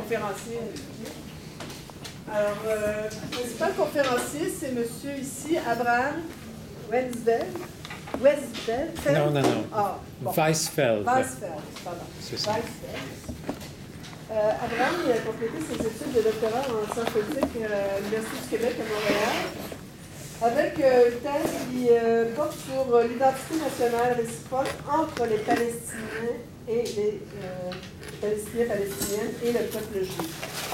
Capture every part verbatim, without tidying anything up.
conférencier. Alors, euh, le principal conférencier, c'est monsieur ici, Abraham Westfeld. Westfeld? Non, non, non. Ah, bon. Weisfeld. Weisfeld, pardon. C'est ça. Weisfeld. Euh, Abraham il a complété ses études de doctorat en sciences politiques à l'Université du Québec à Montréal, avec euh, une thèse qui euh, porte sur euh, l'identité nationale réciproque entre les Palestiniens et les euh, Palestiniens palestiniennes et le peuple juif.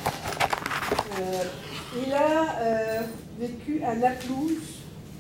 Euh, il a euh, vécu à Naplouse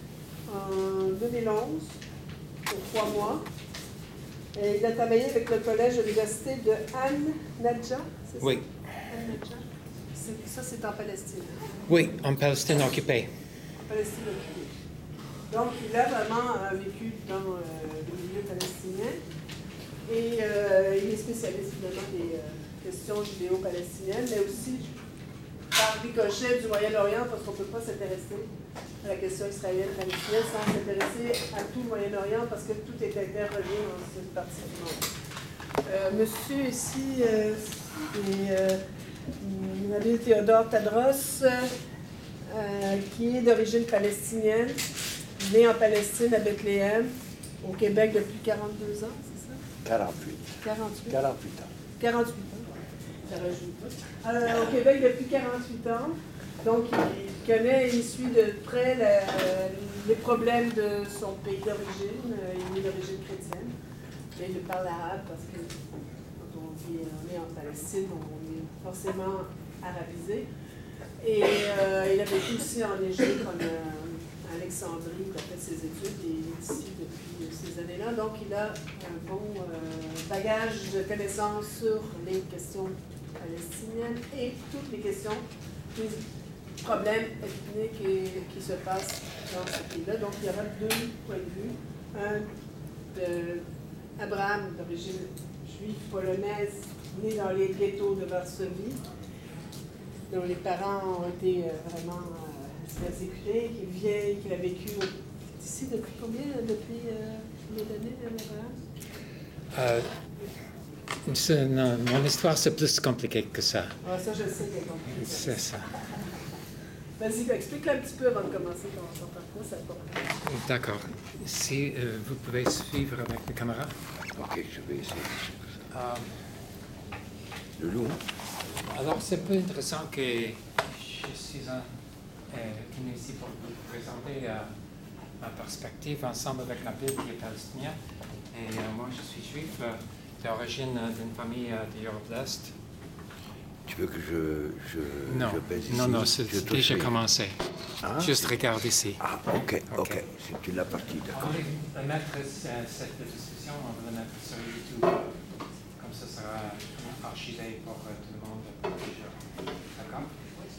en deux mille onze pour trois mois. Et il a travaillé avec le collège de l'université de An-Nadja, c'est ça? Oui. An-Nadja. Ça, c'est en Palestine. Oui, en Palestine occupée. En Palestine occupée. Donc, il a vraiment euh, vécu dans euh, le milieu palestinien. Et euh, il est spécialiste, évidemment, des euh, questions judéo-palestiniennes, mais aussi par ricochet du Moyen-Orient, parce qu'on ne peut pas s'intéresser à la question israélienne-palestinienne sans s'intéresser à tout le Moyen-Orient, parce que tout est interrelié dans cette partie du monde. Euh, monsieur ici, euh, c'est euh, l'abbé Théodore Tadros, euh, qui est d'origine palestinienne, né en Palestine, à Bethléem, au Québec depuis quarante-deux ans, c'est ça? quarante-huit. quarante-huit. quarante-huit ans. quarante-huit ans. Ça rajoute pas. Euh, au Québec depuis quarante-huit ans. Donc, il connaît, il suit de près la, les problèmes de son pays d'origine. Il est d'origine chrétienne. Mais il parle arabe parce que quand on dit on est en Palestine, on est forcément arabisé. Et euh, il a vécu aussi en Égypte, en euh, Alexandrie, il a fait ses études et il est ici depuis ces années-là. Donc, il a un bon euh, bagage de connaissances sur les questions palestiniennes et toutes les questions, les problèmes ethniques et, qui se passent dans ce pays-là. Donc, il y aura deux points de vue. Un d'Abraham, d'origine juive polonaise, né dans les ghettos de Varsovie, dont les parents ont été euh, vraiment euh, persécutés, qui vient, qu'il a vécu ici depuis combien? Depuis euh, combien d'années, Abraham? Euh, non, mon histoire, c'est plus compliqué que ça. Ah, ça, je sais qu'elle est compliquée. C'est ça. Vas-y, explique-le un petit peu avant de commencer ton, ton parcours, ça va pas. D'accord. Si euh, vous pouvez suivre avec la caméra. Ok, je vais essayer. Euh, Le loup. alors, c'est un peu intéressant que je suis un, euh, venu ici pour vous présenter euh, ma perspective ensemble avec la Bible qui est palestinienne. Et euh, moi, je suis juif euh, d'origine euh, d'une famille euh, d'Europe de l'Est. Tu veux que je, je, Non, je pèse ici? non, non, c'est Je te déjà suis. commencé. Ah, Juste regarde ici. Ah, ok, ok. Ok. C'est une la partie, On d'accord. va mettre euh, cette discussion, on va la mettre sur YouTube. Comme ça sera archivé pour euh, tout le monde. D'accord?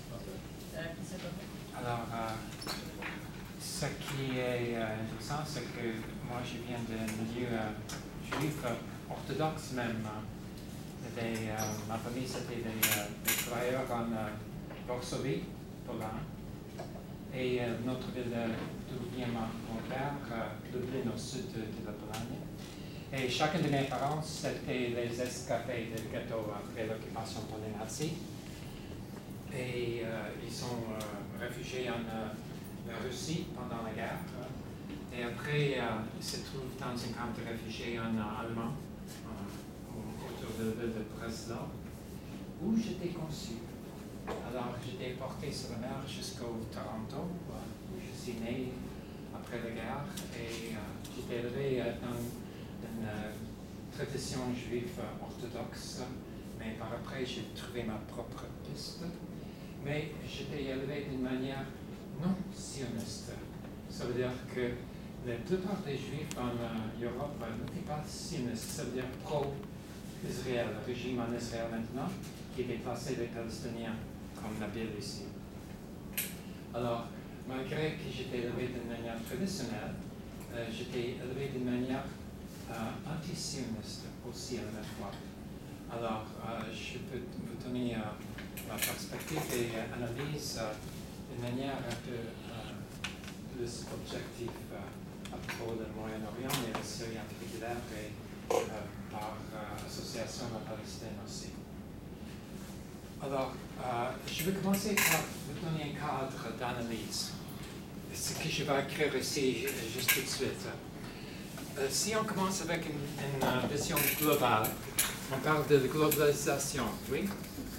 Alors, euh, ce qui est euh, intéressant, c'est que moi, je viens d'un milieu euh, juif euh, orthodoxe même. Des, euh, ma famille, c'était des, euh, des travailleurs en euh, Varsovie, Pologne. Et euh, notre ville euh, d'où vient mon, mon père, euh, Lublin, au sud de, de la Pologne. Et chacun de mes parents, c'était les escapés du ghetto après l'occupation par les nazis. Et euh, ils sont euh, réfugiés en euh, Russie pendant la guerre. Et après, euh, ils se trouvent dans un camp de réfugiés en euh, allemand, autour de la ville de Breslau, où j'étais conçu. Alors, j'étais porté sur la mer jusqu'au Toronto, où je suis né après la guerre, et euh, j'étais élevé euh, dans une euh, tradition juive euh, orthodoxe, mais par après, j'ai trouvé ma propre piste. Mais j'étais élevé d'une manière non sioniste. Ça veut dire que la plupart des juifs en euh, Europe euh, n'étaient pas sionistes, ça veut dire pro-Israël, le régime en Israël maintenant, qui déplaçait les Palestiniens, comme la Bible ici. Alors, malgré que j'étais élevé d'une manière traditionnelle, euh, j'étais élevé d'une manière euh, anti-sioniste aussi à la fois. Alors, euh, je peux vous donner euh, ma perspective et euh, analyse euh, d'une manière un peu euh, plus objective euh, à propos du Moyen-Orient, mais aussi en particulier et euh, par euh, association à Palestine aussi. Alors, euh, je vais commencer par vous donner un cadre d'analyse. Ce que je vais écrire ici juste tout de suite. Euh, si on commence avec une, une uh, vision globale, on parle de globalisation, oui?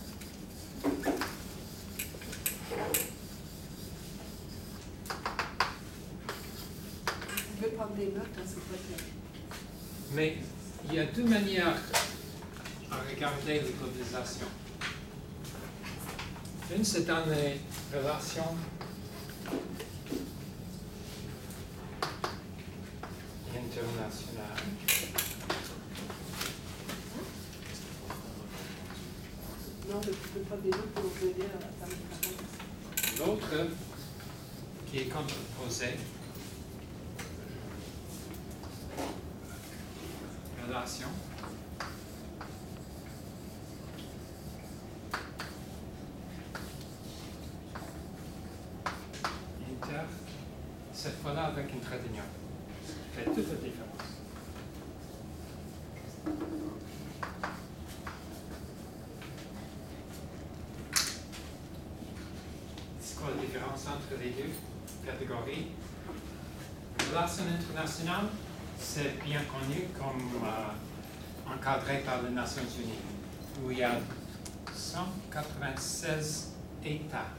Je vais prendre des notes, hein, c'est pas clair. Mais il y a deux manières à regarder la globalisation. Une, c'est dans les relations internationales. Non, je ne peux pas des notes pour vous aider à faire le travail. L'autre, qui est contreposé, relation inter, cette fois-là avec une trait d'union. Fait toute la différence. C'est quoi la différence entre les deux catégories? Relation internationale, c'est bien connu comme euh, encadré par les Nations Unies, où il y a cent quatre-vingt-seize États.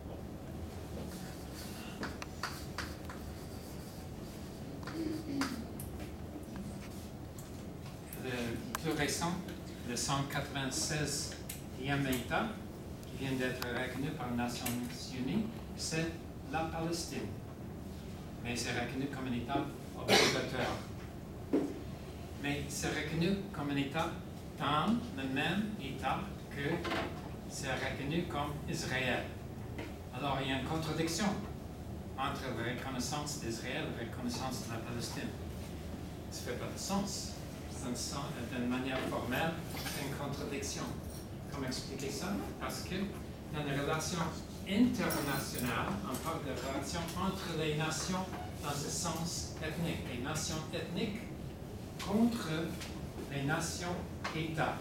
Le plus récent, le cent quatre-vingt-seizième État, qui vient d'être reconnu par les Nations Unies, c'est la Palestine. Mais c'est reconnu comme un État obligatoire. Mais c'est reconnu comme un État dans le même État que c'est reconnu comme Israël. Alors il y a une contradiction entre la reconnaissance d'Israël et la reconnaissance de la Palestine. Ça ne fait pas de sens. D'une manière formelle, c'est une contradiction. Comment expliquer ça? Parce que dans les relations internationales, on parle de relations entre les nations dans le sens ethnique. Les nations ethniques contre les nations États.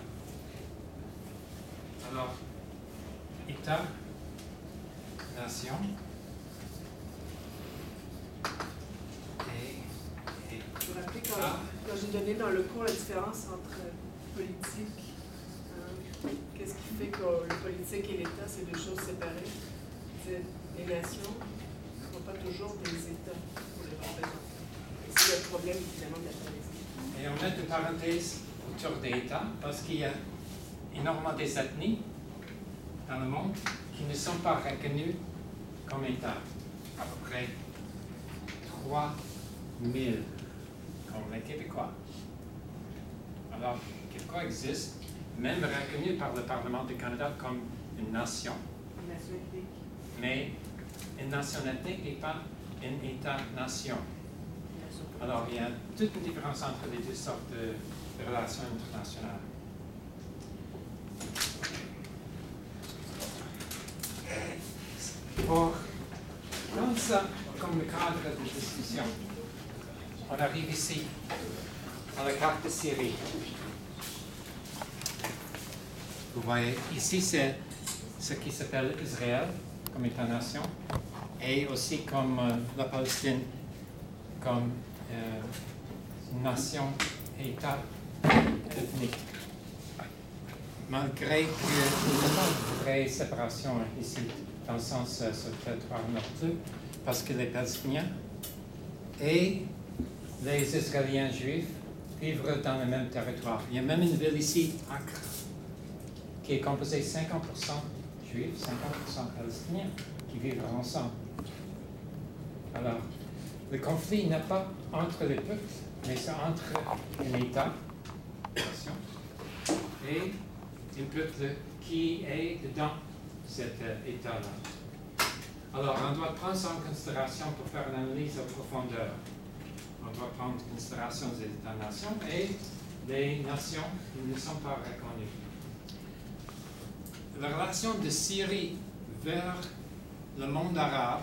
Alors, État, nation, et, et Vous vous rappelez quand, quand j'ai donné dans le cours la différence entre politique, hein, qu'est-ce qui fait que le politique et l'État, c'est deux choses séparées? C'est les nations ne sont pas toujours des États pour les représenter. C'est le problème, évidemment, de la Palestine. Et on met une parenthèse autour des États parce qu'il y a énormément des ethnies dans le monde qui ne sont pas reconnues comme États. À peu près trois mille, comme les Québécois. Alors, les Québécois existent, même reconnus par le Parlement du Canada comme une nation. Une nation ethnique. Mais une nation ethnique n'est pas un État-nation. Alors, il y a toute une différence entre les deux sortes de, de relations internationales. Pour prendre ça comme le cadre de discussion, on arrive ici, à la carte de Syrie. Vous voyez, ici, c'est ce qui s'appelle Israël comme État-nation, et aussi comme euh, la Palestine comme euh, nation et État ethnique. Malgré qu'il n'y a pas de vraie séparation ici, dans le sens euh, sur le territoire non plus, parce que les Palestiniens et les Israéliens juifs vivent dans le même territoire. Il y a même une ville ici, Acre, qui est composée de cinquante pour cent juifs, cinquante pour cent palestiniens, qui vivent ensemble. Alors, le conflit n'est pas entre les peuples, mais c'est entre un État, nation, et un peuple qui est dedans cet euh, État-là. Alors, on doit prendre ça en considération pour faire une analyse en profondeur. On doit prendre en considération les États-nations et les nations qui ne sont pas reconnues. La relation de Syrie vers le monde arabe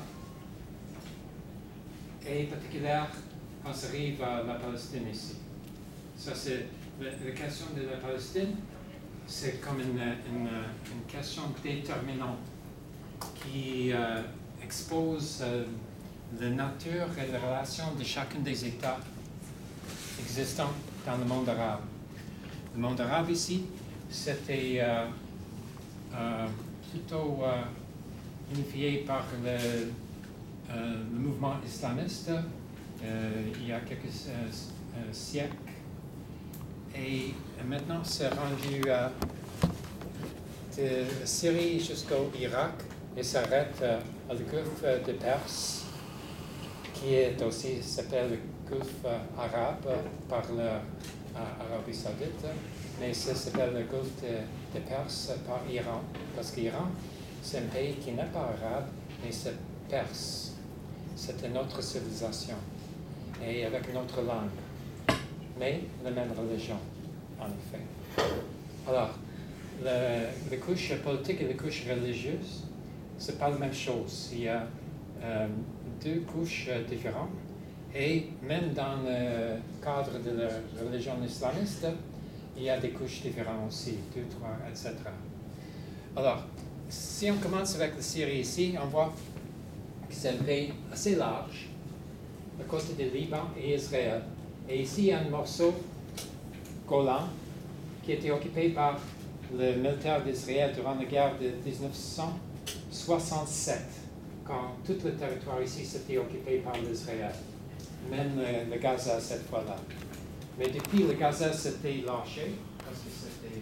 est particulière quand ça arrive à la Palestine ici. Ça, c'est la, la question de la Palestine, c'est comme une, une, une question déterminante qui euh, expose euh, la nature et la relation de chacun des États existants dans le monde arabe. Le monde arabe ici, c'était euh, euh, plutôt euh, unifié par le, euh, le mouvement islamiste euh, il y a quelques euh, euh, siècles. Et maintenant, c'est rendu euh, de Syrie jusqu'au Irak et s'arrête euh, à le golfe de Perse, qui est aussi s'appelle le golfe euh, arabe par l'Arabie saoudite, mais ça s'appelle le golfe de, de Perse par Iran, parce qu'Iran, c'est un pays qui n'est pas arabe, mais c'est perse. C'est une autre civilisation, et avec une autre langue, mais la même religion, en effet. Alors, le, les couches politiques et les couches religieuses, ce n'est pas la même chose. Il y a euh, deux couches euh, différentes, et même dans le cadre de la religion islamiste, il y a des couches différentes aussi, deux, trois, et cetera. Alors, si on commence avec la Syrie ici, on voit que c'est un pays assez large, à côté du Liban et Israël. Et ici, il y a un morceau, Golan, qui a été occupé par le militaire d'Israël durant la guerre de dix-neuf cent soixante-sept, quand tout le territoire ici s'était occupé par l'Israël, même le, le Gaza cette fois-là. Mais depuis, le Gaza s'était lâché, parce que c'était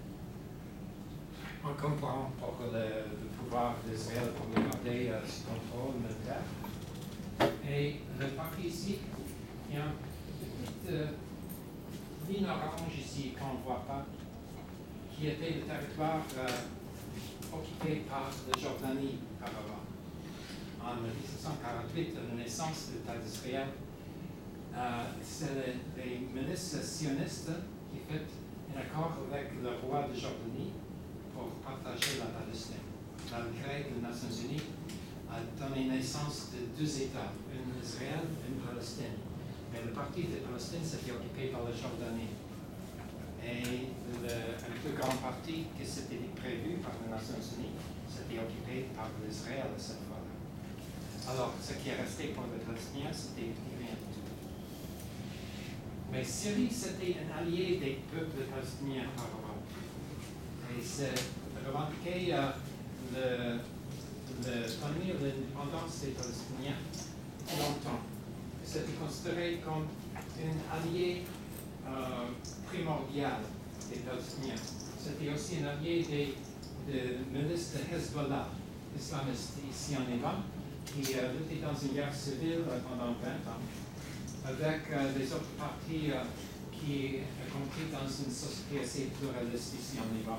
encombrant pour le, le pouvoir d'Israël pour le garder euh, sous contrôle militaire. Et le parti ici, il y a une petite euh, ligne orange ici qu'on ne voit pas, qui était le territoire euh, occupé par la Jordanie auparavant. En dix-neuf cent quarante-huit, la naissance de l'État d'Israël, euh, c'est les, les ministres sionistes qui fait un accord avec le roi de Jordanie pour partager la Palestine. La décret des Nations Unies a donné naissance de deux États, un Israël et une Palestine. Mais le parti de Palestine s'était occupé par la Jordanie. Et le, un plus grand parti qui s'était prévu par les Nations Unies s'était occupé par l'Israël cette fois-là. Alors, ce qui est resté pour les Palestiniens, c'était rien du tout. Mais Syrie, c'était un allié des peuples palestiniens auparavant. Et c'est revendiqué euh, le, le tenir l'indépendance des Palestiniens longtemps. C'était considéré comme un allié euh, primordial des Palestiniens. C'était aussi un allié des, des milices de Hezbollah, islamistes ici en Iran, qui euh, luttait dans une guerre civile euh, pendant vingt ans, avec euh, des autres partis euh, qui ont compris dans une société assez pluraliste ici en Iran.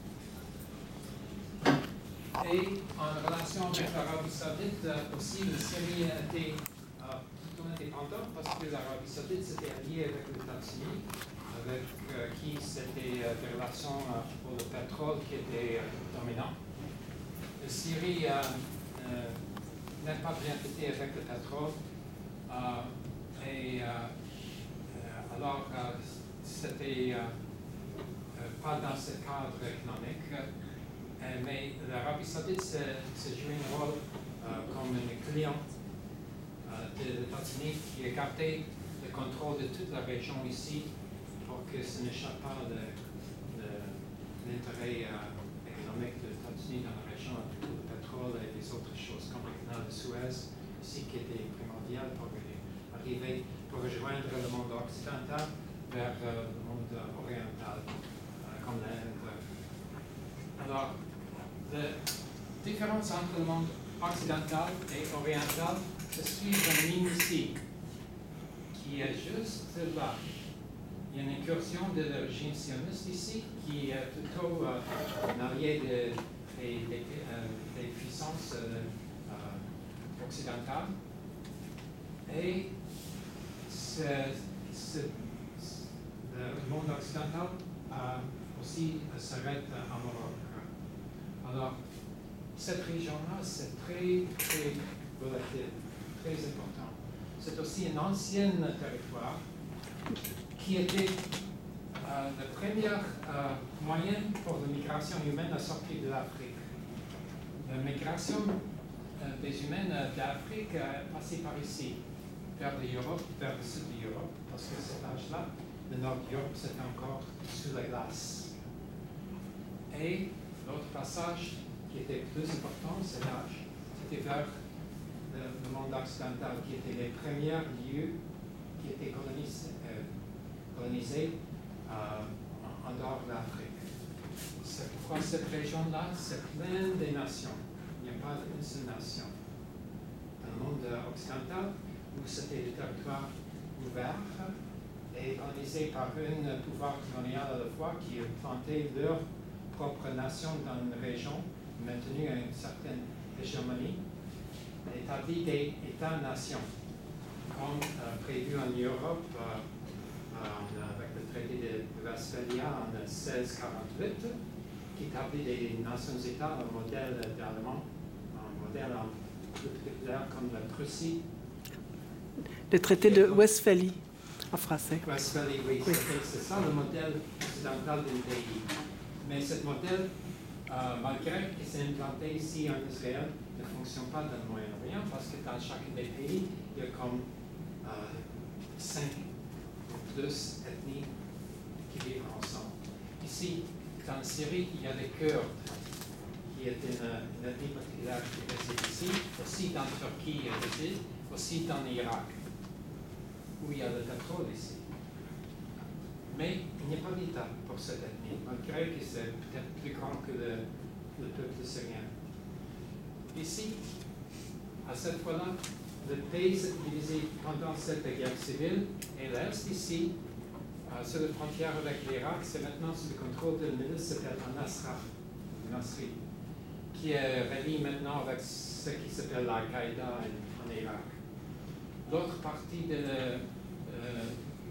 Et en relation avec l'Arabie saoudite, euh, aussi, la Syrie a été euh, plutôt indépendante parce que l'Arabie saoudite s'était alliée avec les États-Unis, avec euh, qui c'était euh, des relations euh, pour le pétrole qui étaient euh, dominantes. La Syrie euh, euh, n'est pas bien traitée avec le pétrole, euh, et euh, euh, alors euh, c'était euh, euh, pas dans ce cadre économique. Euh, mais l'Arabie saoudite s'est joué un rôle euh, comme un client euh, de l'États-Unis qui a gardé le contrôle de toute la région ici pour que ce n'échappe pas de, de l'intérêt euh, économique de l'États-Unis dans la région avec le pétrole et les autres choses comme le canal de Suez ici qui était primordial pour arriver, pour rejoindre le monde occidental vers euh, le monde oriental euh, comme l'Inde. Alors, la différence entre le monde occidental et oriental se suit une ligne ici, qui est juste là. Il y a une incursion de le régime sioniste ici, qui est plutôt euh, un allié de, des, des, euh, des puissances euh, euh, occidentales. Et ce, ce, le monde occidental euh, aussi euh, s'arrête en Europe. Alors, cette région-là, c'est très, très volatile, très important. C'est aussi un ancien territoire qui était euh, euh, le premier euh, moyen pour la migration humaine à sortir de l'Afrique. La migration euh, des humains euh, d'Afrique est passée par ici, vers l'Europe, vers le sud de l'Europe, parce que cet âge-là, le nord de l'Europe, c'était encore sous la glace. Et l'autre passage qui était plus important, cet âge, c'était vers le, le monde occidental, qui étaient les premiers lieux qui étaient colonisés, euh, colonisés euh, en, en dehors de l'Afrique. C'est pourquoi cette région-là, c'est plein de nations. Il n'y a pas une seule nation. Dans le monde occidental, où c'était des territoires ouverts et colonisés par un pouvoir colonial à la fois qui a planté leur propre nation dans une région, maintenu une certaine hégémonie, établi des États-nations, comme euh, prévu en Europe euh, euh, avec le traité de Westphalia en seize quarante-huit, qui établit des nations-États, un modèle d'allemand, un modèle en plus populaire comme la Prussie. Le traité de Westphalie, en français. Westphalie, oui, oui. C'est ça le modèle occidental du pays. Mais ce modèle, euh, malgré qu'il s'est implanté ici en Israël, ne fonctionne pas dans le Moyen-Orient parce que dans chacun des pays, il y a comme euh, cinq ou plus ethnies qui vivent ensemble. Ici, dans la Syrie, il y a les Kurdes, qui est une, une ethnie particulière qui réside ici, aussi dans la Turquie, il réside, aussi dans l'Irak, où il y a le pétrole ici. Mais il n'y a pas d'État pour cette ethnie, malgré que c'est peut-être plus grand que le, le peuple syrien. Ici, à cette fois-là, le pays s'est divisé pendant cette guerre civile, et l'Est ici, euh, sur la frontière avec l'Irak, c'est maintenant sous le contrôle d'une milice qui s'appelle Al-Nasra, Nasri, qui est relié maintenant avec ce qui s'appelle l'Al-Qaïda en Irak. L'autre partie de le, euh,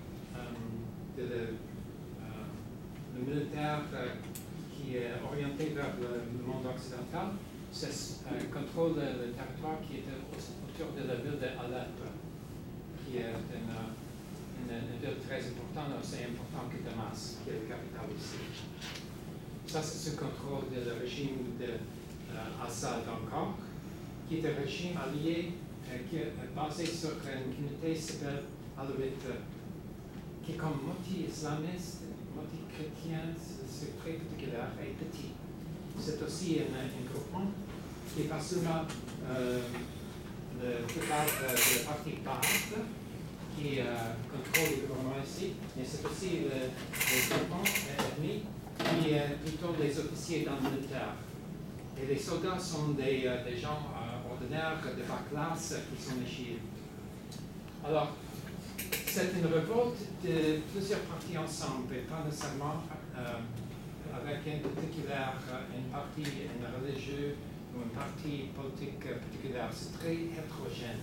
de le, euh, le militaire euh, qui est orienté vers le, le monde occidental, c'est euh, contrôle le, le territoire qui est autour de la ville d'Alep, qui est une, une, une ville très importante, aussi importante que Damas, qui est la capitale ici. Ça, c'est sous contrôle du régime d'Assad euh, encore, qui est un régime allié euh, qui est basé sur une communauté qui s'appelle Alouite, qui est comme moitié-islamiste, moitié-chrétien, c'est très particulier et petit. C'est aussi un, un groupement qui n'est pas seulement euh, le pouvoir de, de la partie Baath, qui euh, contrôle le gouvernement ici, mais c'est aussi le, le groupement ethnique qui est plutôt des officiers dans le militaire. Et les soldats sont des, euh, des gens euh, ordinaires de bas classe qui sont les chiites. Alors, c'est une révolte de plusieurs parties ensemble, et pas nécessairement euh, avec une particulière, une partie une religieuse ou une partie politique particulière. C'est très hétérogène.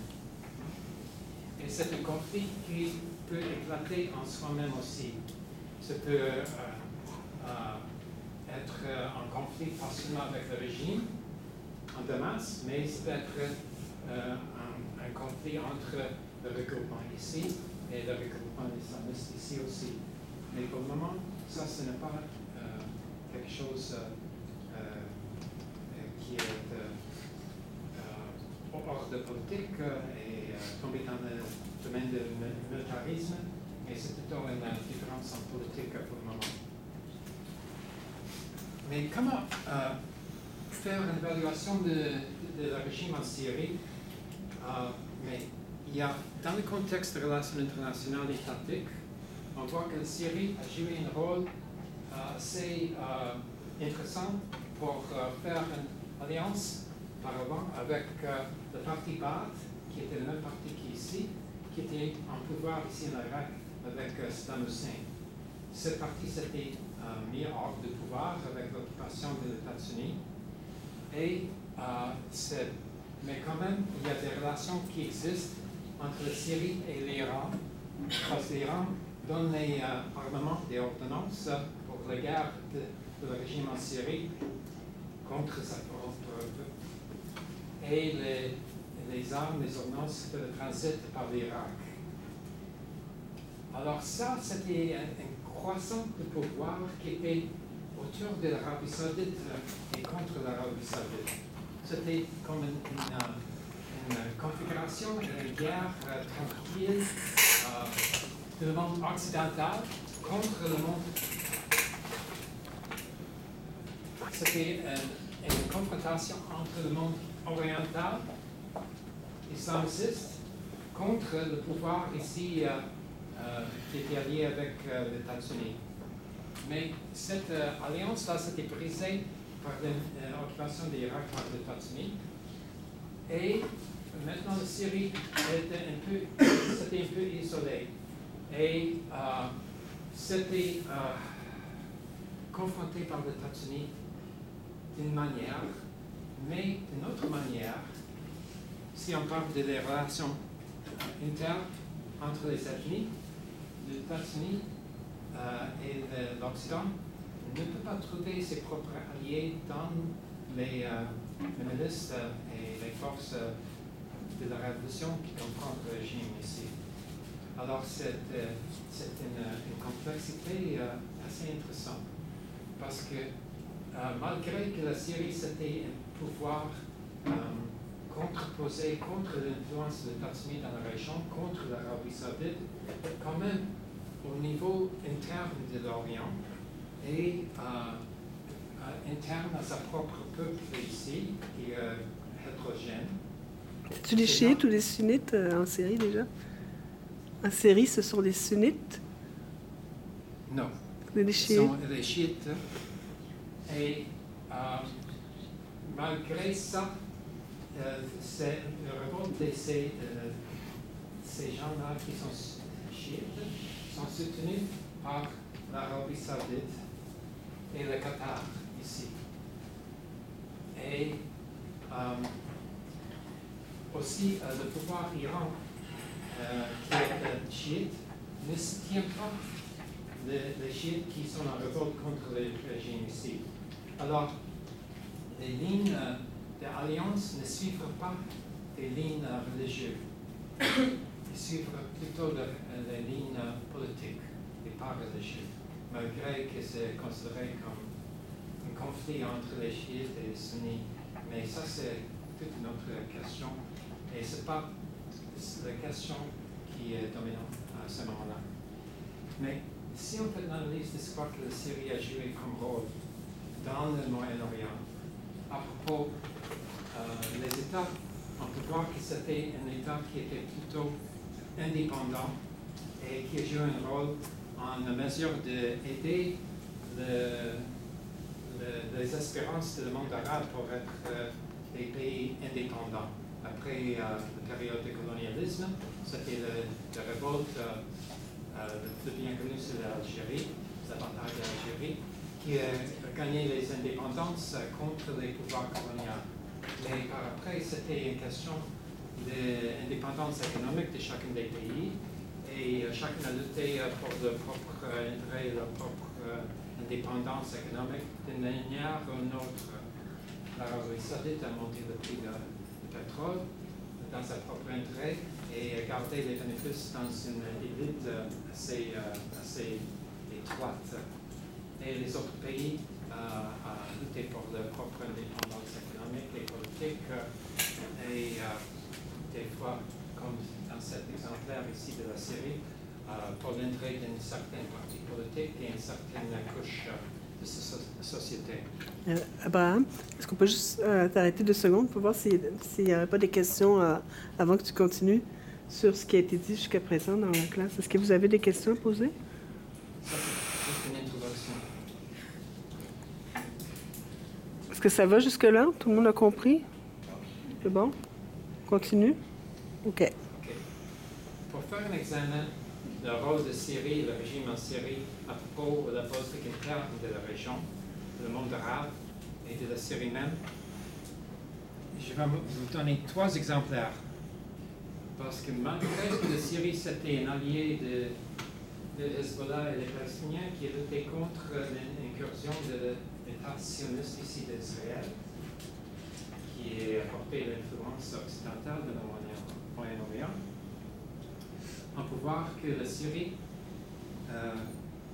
Et c'est un conflit qui peut éclater en soi-même aussi. Ça peut euh, euh, être en conflit pas seulement avec le régime en Damas, mais ça peut être euh, un, un conflit entre le regroupement ici et le regroupement islamiste ici aussi. Mais pour le moment, ça, ce n'est pas euh, quelque chose euh, euh, qui est euh, euh, hors de politique et euh, tombé dans le domaine du militarisme, mais c'est plutôt une différence en politique pour le moment. Mais comment euh, faire une évaluation de, de, de la régime en Syrie? Euh, mais il y a, dans le contexte de relations internationales étatiques, on voit que la Syrie a joué un rôle euh, assez euh, intéressant pour euh, faire une alliance par avant avec euh, le parti Baath, qui était le même parti qu'ici, qui était en pouvoir ici en Irak avec euh, Saddam Hussein. Ce parti s'était euh, mis hors de pouvoir avec l'occupation des États-Unis. Et, euh, mais quand même, il y a des relations qui existent entre la Syrie et l'Iran, parce que l'Iran donne les euh, armements, des ordonnances pour la guerre de, de le régime en Syrie contre sa propre peuple. Et les, les armes, les ordonnances de transit par l'Irak. Alors ça, c'était un, un croissance de pouvoir qui était autour de l'Arabie Saoudite et contre l'Arabie Saoudite. C'était comme une, une, une configuration, une guerre euh, tranquille euh, du monde occidental contre le monde. C'était une, une confrontation entre le monde oriental, islamiste, contre le pouvoir ici euh, euh, qui était allié avec euh, les États-Unis. Mais cette euh, alliance-là s'était brisée par l'occupation de l'Irak par les États-Unis. Et maintenant, la Syrie était un peu, c'était un peu isolée. Et euh, c'était euh, confronté par les États-Unis d'une manière, mais d'une autre manière, si on parle des relations internes entre les États-Unis, les États-Unis euh, et l'Occident ne peut pas trouver ses propres alliés dans les, euh, les milices euh, et les forces euh, de la révolution qui confrontent le régime ici. Alors c'est euh, une, une complexité euh, assez intéressante parce que euh, malgré que la Syrie c'était un pouvoir euh, contreposé contre l'influence des États-Unis dans la région, contre l'Arabie Saoudite, quand même au niveau interne de l'Orient et euh, euh, interne à sa propre peuple ici, qui est euh, hétérogène. C'est-tu des chiites ou des sunnites euh, en Syrie déjà? En Syrie, ce sont des sunnites? Non. Des Ce chiites? sont des chiites. Et euh, malgré ça, euh, c'est le révolte de ces, euh, ces gens-là qui sont chiites sont soutenus par l'Arabie Saoudite et le Qatar ici. Et euh, aussi euh, le pouvoir iran euh, qui est chiite ne soutient pas les, les chiites qui sont en révolte contre le régime ici. Alors, les lignes euh, d'alliance ne suivent pas des lignes euh, religieuses. Ils suivent plutôt le, les lignes euh, politiques et pas religieuses, malgré que c'est considéré comme un conflit entre les chiites et les sunnites. Mais ça, c'est toute une autre question. Et ce n'est pas la question qui est dominante à ce moment-là. Mais si on fait l'analyse de ce que la Syrie a joué comme rôle dans le Moyen-Orient, à propos euh, des États, on peut voir que c'était un État qui était plutôt indépendant et qui a joué un rôle en mesure d'aider le, le, les espérances du monde arabe pour être euh, des pays indépendants. Après euh, la période de colonialisme, c'était la révolte euh, euh, le plus bien connu, c'est l'Algérie, la bataille d'Algérie, qui a gagné les indépendances contre les pouvoirs coloniaux. Mais par après, c'était une question d'indépendance économique de chacun des pays, et euh, chacun a lutté euh, pour leur propre euh, intérêt et leur propre euh, indépendance économique d'une manière ou d'une autre. L'Arabie Saoudite a monté le prix de pétrole dans sa propre intérêt et garder les bénéfices dans une élite assez, euh, assez étroite. Et les autres pays euh, ont lutté pour leur propre indépendance économique et politique. Euh, et euh, des fois, comme dans cet exemplaire ici de la Syrie, euh, pour l'intérêt d'une certaine partie politique et une certaine couche euh, de so société. Euh, Abraham, est-ce qu'on peut juste euh, t'arrêter deux secondes pour voir s'il n'y aurait pas des questions euh, avant que tu continues sur ce qui a été dit jusqu'à présent dans la classe? Est-ce que vous avez des questions à poser? Ça, c'est juste une introduction. Est-ce que ça va jusque-là? Tout le monde a compris? C'est bon? Continue? OK. Okay. Pour faire un examen du rôle de Syrie, le régime en Syrie, à propos de la politique interne de la région, du monde arabe et de la Syrie même, je vais vous donner trois exemplaires. Parce que malgré que la Syrie c'était un allié de, de Hezbollah et des Palestiniens qui luttaient contre l'incursion de l'État sioniste ici d'Israël, qui a apporté l'influence occidentale de le Moyen-Orient, on peut voir que la Syrie euh,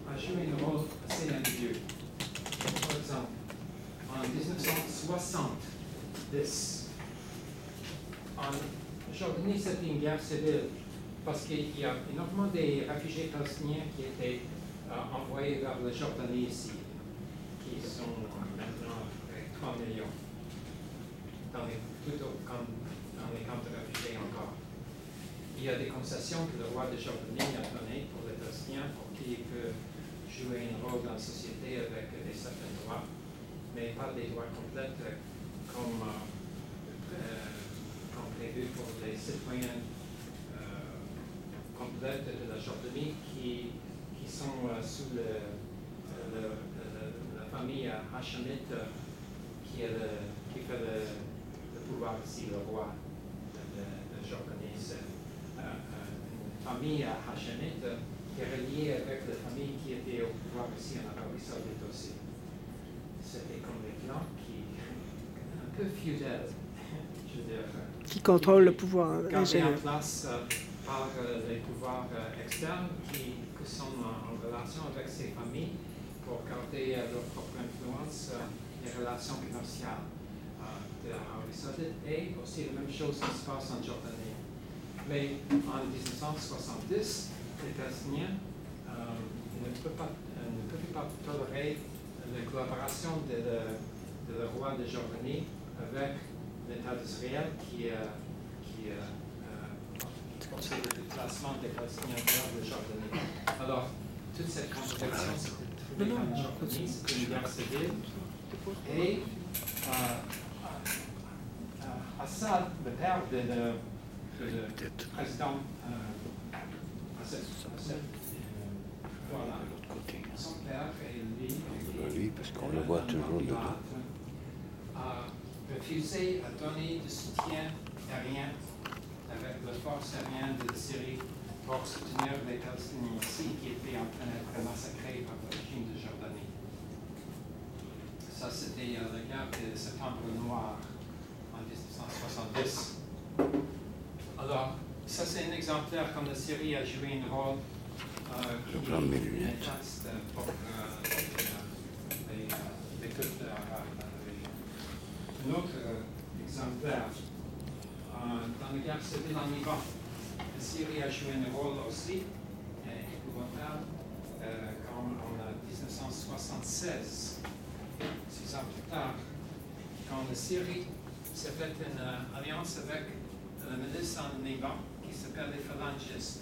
a joué un rôle assez ambigu. Par exemple, en dix-neuf cent soixante-dix, en Jordanie, c'était une guerre civile parce qu'il y a énormément de réfugiés palestiniens qui étaient euh, envoyés vers la Jordanie ici, qui sont maintenant trois millions, dans les, plutôt comme dans les camps de réfugiés encore. Il y a des concessions que le roi de Jordanie a données pour les Palestiniens pour qu'ils peuvent jouer un rôle dans la société avec des certains droits, mais pas des droits complets comme, euh, comme prévu pour les citoyens euh, complets de la Jordanie qui, qui sont euh, sous le, le, le, la famille hachémite qui, est le, qui fait le, le pouvoir ici, le roi de, de, de Jordanie. C'est euh, une famille hachémite qui est reliée avec la famille qui était au pouvoir ici en Arabie Saoudite aussi. C'était comme les clans qui, un peu fidèles, je veux dire. Qui contrôlent le pouvoir. Gardés en place euh, par euh, les pouvoirs euh, externes qui, qui sont en, en relation avec ces familles pour garder euh, leur propre influence, euh, les relations commerciales euh, de l'Arabie Saoudite et aussi la même chose qui se passe en Jordanie. Mais en dix-neuf cent soixante-dix, les Palestiniens euh, ne peuvent pas, euh, ne peuvent pas tolérer la collaboration de le, de le roi de Jordanie avec l'État d'Israël qui, euh, qui euh, euh, poursuit le déplacement des Palestiniens vers la Jordanie. Alors, toute cette contradiction s'est trouvée en Jordanie, c'est une guerre civile. Et euh, euh, Assad, le père de, de, de, de président euh, Assad, Assad, euh, voilà. Son père et lui, lui parce qu'on le voit toujours de dos. A refusé à donner de soutien aérien avec la force aérienne de la Syrie pour soutenir les Palestiniens ici qui étaient en train d'être massacrés par le régime de Jordanie. Ça, c'était euh, la guerre de Septembre Noir en dix-neuf cent soixante-dix. Alors, ça, c'est un exemplaire comme la Syrie a joué un rôle euh, qui est intense pour euh, les, les, les peuples arabes dans la région. Un autre euh, exemplaire, euh, dans la guerre civile en Iran, la Syrie a joué un rôle aussi euh, épouvantable euh, quand en dix-neuf cent soixante-seize, six ans plus tard, quand la Syrie s'est fait une euh, alliance avec la milice en Liban qui s'appelle les phalangistes.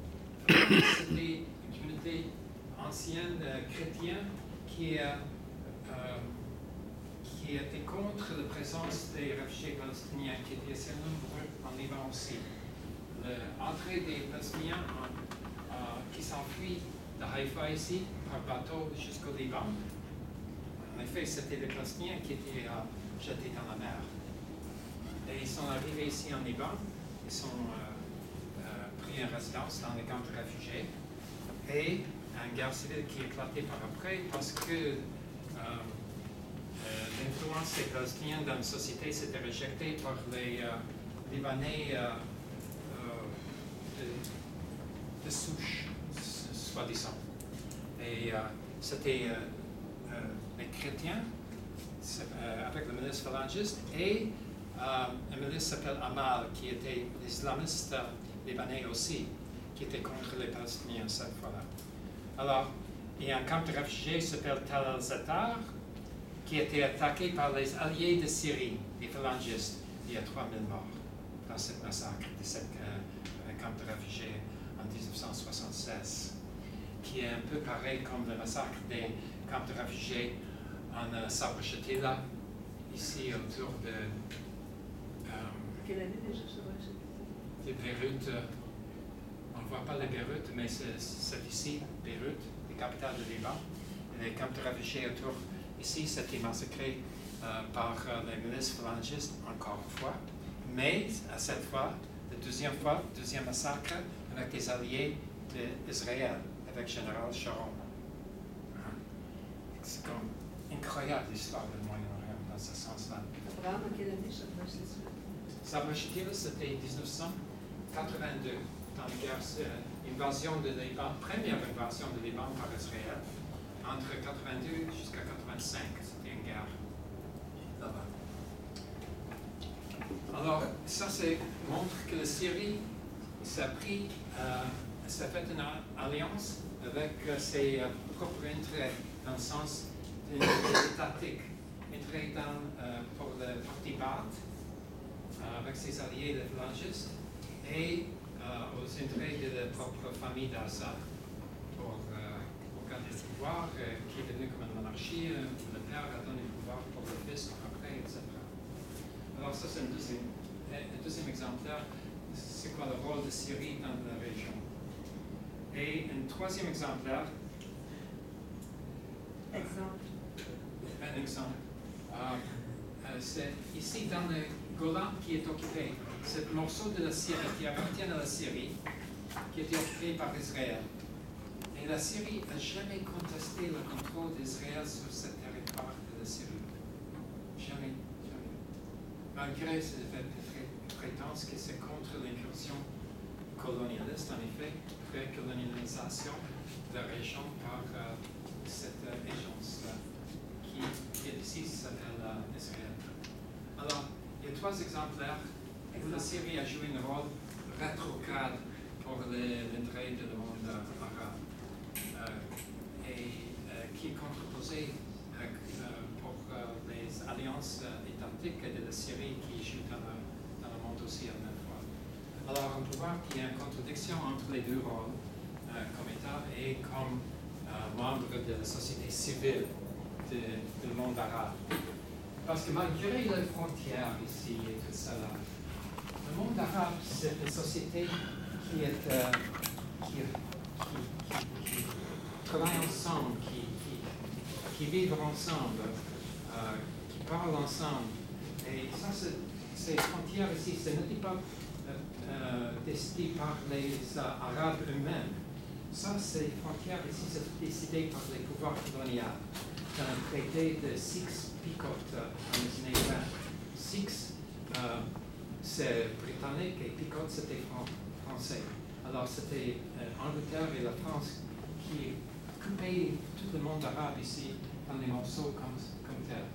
C'était une communauté ancienne euh, chrétienne qui, euh, euh, qui était contre la présence des réfugiés palestiniens qui étaient assez nombreux en Liban aussi. L'entrée des Palestiniens en, euh, qui s'enfuient de Haïfa ici par bateau jusqu'au Liban, en effet, c'était les Palestiniens qui étaient euh, jetés dans la mer. Et ils sont arrivés ici en Liban, ils sont euh, euh, pris en résidence dans les camps de réfugiés, et une guerre civile qui est éclatée par après parce que euh, euh, l'influence des Palestiniens dans la société s'était rejetée par les euh, Libanais euh, euh, de, de souche, soi-disant. Et euh, c'était euh, euh, les chrétiens euh, avec le milice phalangiste et Euh, un milice s'appelle Amal, qui était l'islamiste euh, libanais aussi, qui était contre les Palestiniens cette fois-là. Alors, il y a un camp de réfugiés qui s'appelle Tal al-Zatar, qui a été attaqué par les alliés de Syrie, les phalangistes. Il y a trois mille morts dans ce massacre de ce euh, camp de réfugiés en dix-neuf cent soixante-seize, qui est un peu pareil comme le massacre des camps de réfugiés en euh, Sabra Shatila, ici autour de Quelle année déjà ça va être? de Beyrouth, euh, on ne voit pas les Beyrouth, mais c'est ici, Beyrouth, la capitale du Liban. Et les camps de réfugiés autour ici, c'était massacré euh, par euh, les milices phalangistes encore une fois. Mais à cette fois, la deuxième fois, le deuxième massacre avec des alliés d'Israël, avec le général Sharon. C'est comme incroyable l'histoire du Moyen-Orient dans ce sens-là. Abraham, à quelle année ça va être? Sabra Shatila, c'était dix-neuf cent quatre-vingt-deux, dans la guerre, euh, invasion de Liban, première invasion de Liban par Israël, entre quatre-vingt-deux jusqu'à quatre-vingt-cinq. C'était une guerre là-bas. Alors, ça c'est, montre que la Syrie, ça a pris, euh, ça a fait une alliance avec euh, ses euh, propres intérêts, dans le sens de étatique, intérêts dans, euh, pour le parti Baath, euh, avec ses alliés les phalangistes, et euh, aux intérêts de la propre famille d'Assad, pour, euh, pour garder le pouvoir, euh, qui est devenu comme une monarchie, euh, le père a donné le pouvoir pour le fils après, et cetera. Alors ça c'est un deuxième, un deuxième exemplaire, c'est quoi le rôle de Syrie dans la région. Et un troisième exemplaire, Exemple. un exemple, euh, euh, c'est ici dans le Golan qui est occupé, ce morceau de la Syrie qui appartient à la Syrie, qui était occupé par Israël. Et la Syrie n'a jamais contesté le contrôle d'Israël sur ce territoire de la Syrie. Jamais, jamais. Malgré cette prétence que c'est contre l'incursion colonialiste, en effet, pré-colonialisation de la région par euh, cette euh, agence euh, qui, qui ici s'appelle euh, Israël. Alors, il y a trois exemplaires où la Syrie a joué un rôle rétrograde pour l'intérêt du monde euh, arabe euh, et euh, qui est contreposé euh, pour euh, les alliances euh, étatiques de la Syrie qui jouent dans le, dans le monde aussi à la même fois. Alors, on peut voir qu'il y a une contradiction entre les deux rôles, euh, comme État et comme euh, membre de la société civile du monde arabe. Parce que malgré les frontières ici et tout ça, là, le monde arabe, c'est une société qui, est, euh, qui, qui, qui, qui travaille ensemble, qui, qui, qui vivent ensemble, euh, qui parlent ensemble. Et ça, c'est, ces frontières ici, ce n'est pas euh, décidé par les euh, Arabes eux-mêmes. Ça, ces frontières ici, c'est décidé par les pouvoirs coloniaux. Dans un traité de Sykes-Picot en les années vingt. Sykes, euh, c'est britannique et Picot, c'était fran français. Alors, c'était euh, Angleterre et la France qui coupaient tout le monde arabe ici dans des morceaux comme, comme tel.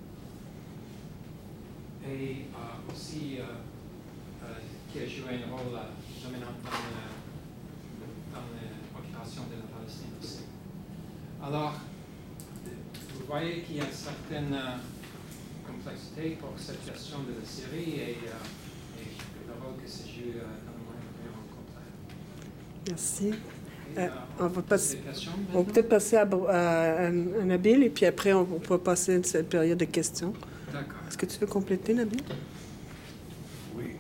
Et euh, aussi, euh, euh, qui a joué un rôle euh, dominant dans l'occupation de la Palestine aussi. Alors, vous voyez qu'il y a une certaine euh, complexité pour cette question de la Syrie et, euh, et le rôle que ça joue euh, dans le Moyen-Orient complet. Merci. Et, Euh, euh, on va passer, questions, on peut peut-être passer à, à, à Nabil et puis après on, on peut passer à cette période de questions. D'accord. Est-ce que tu veux compléter, Nabil? Oui.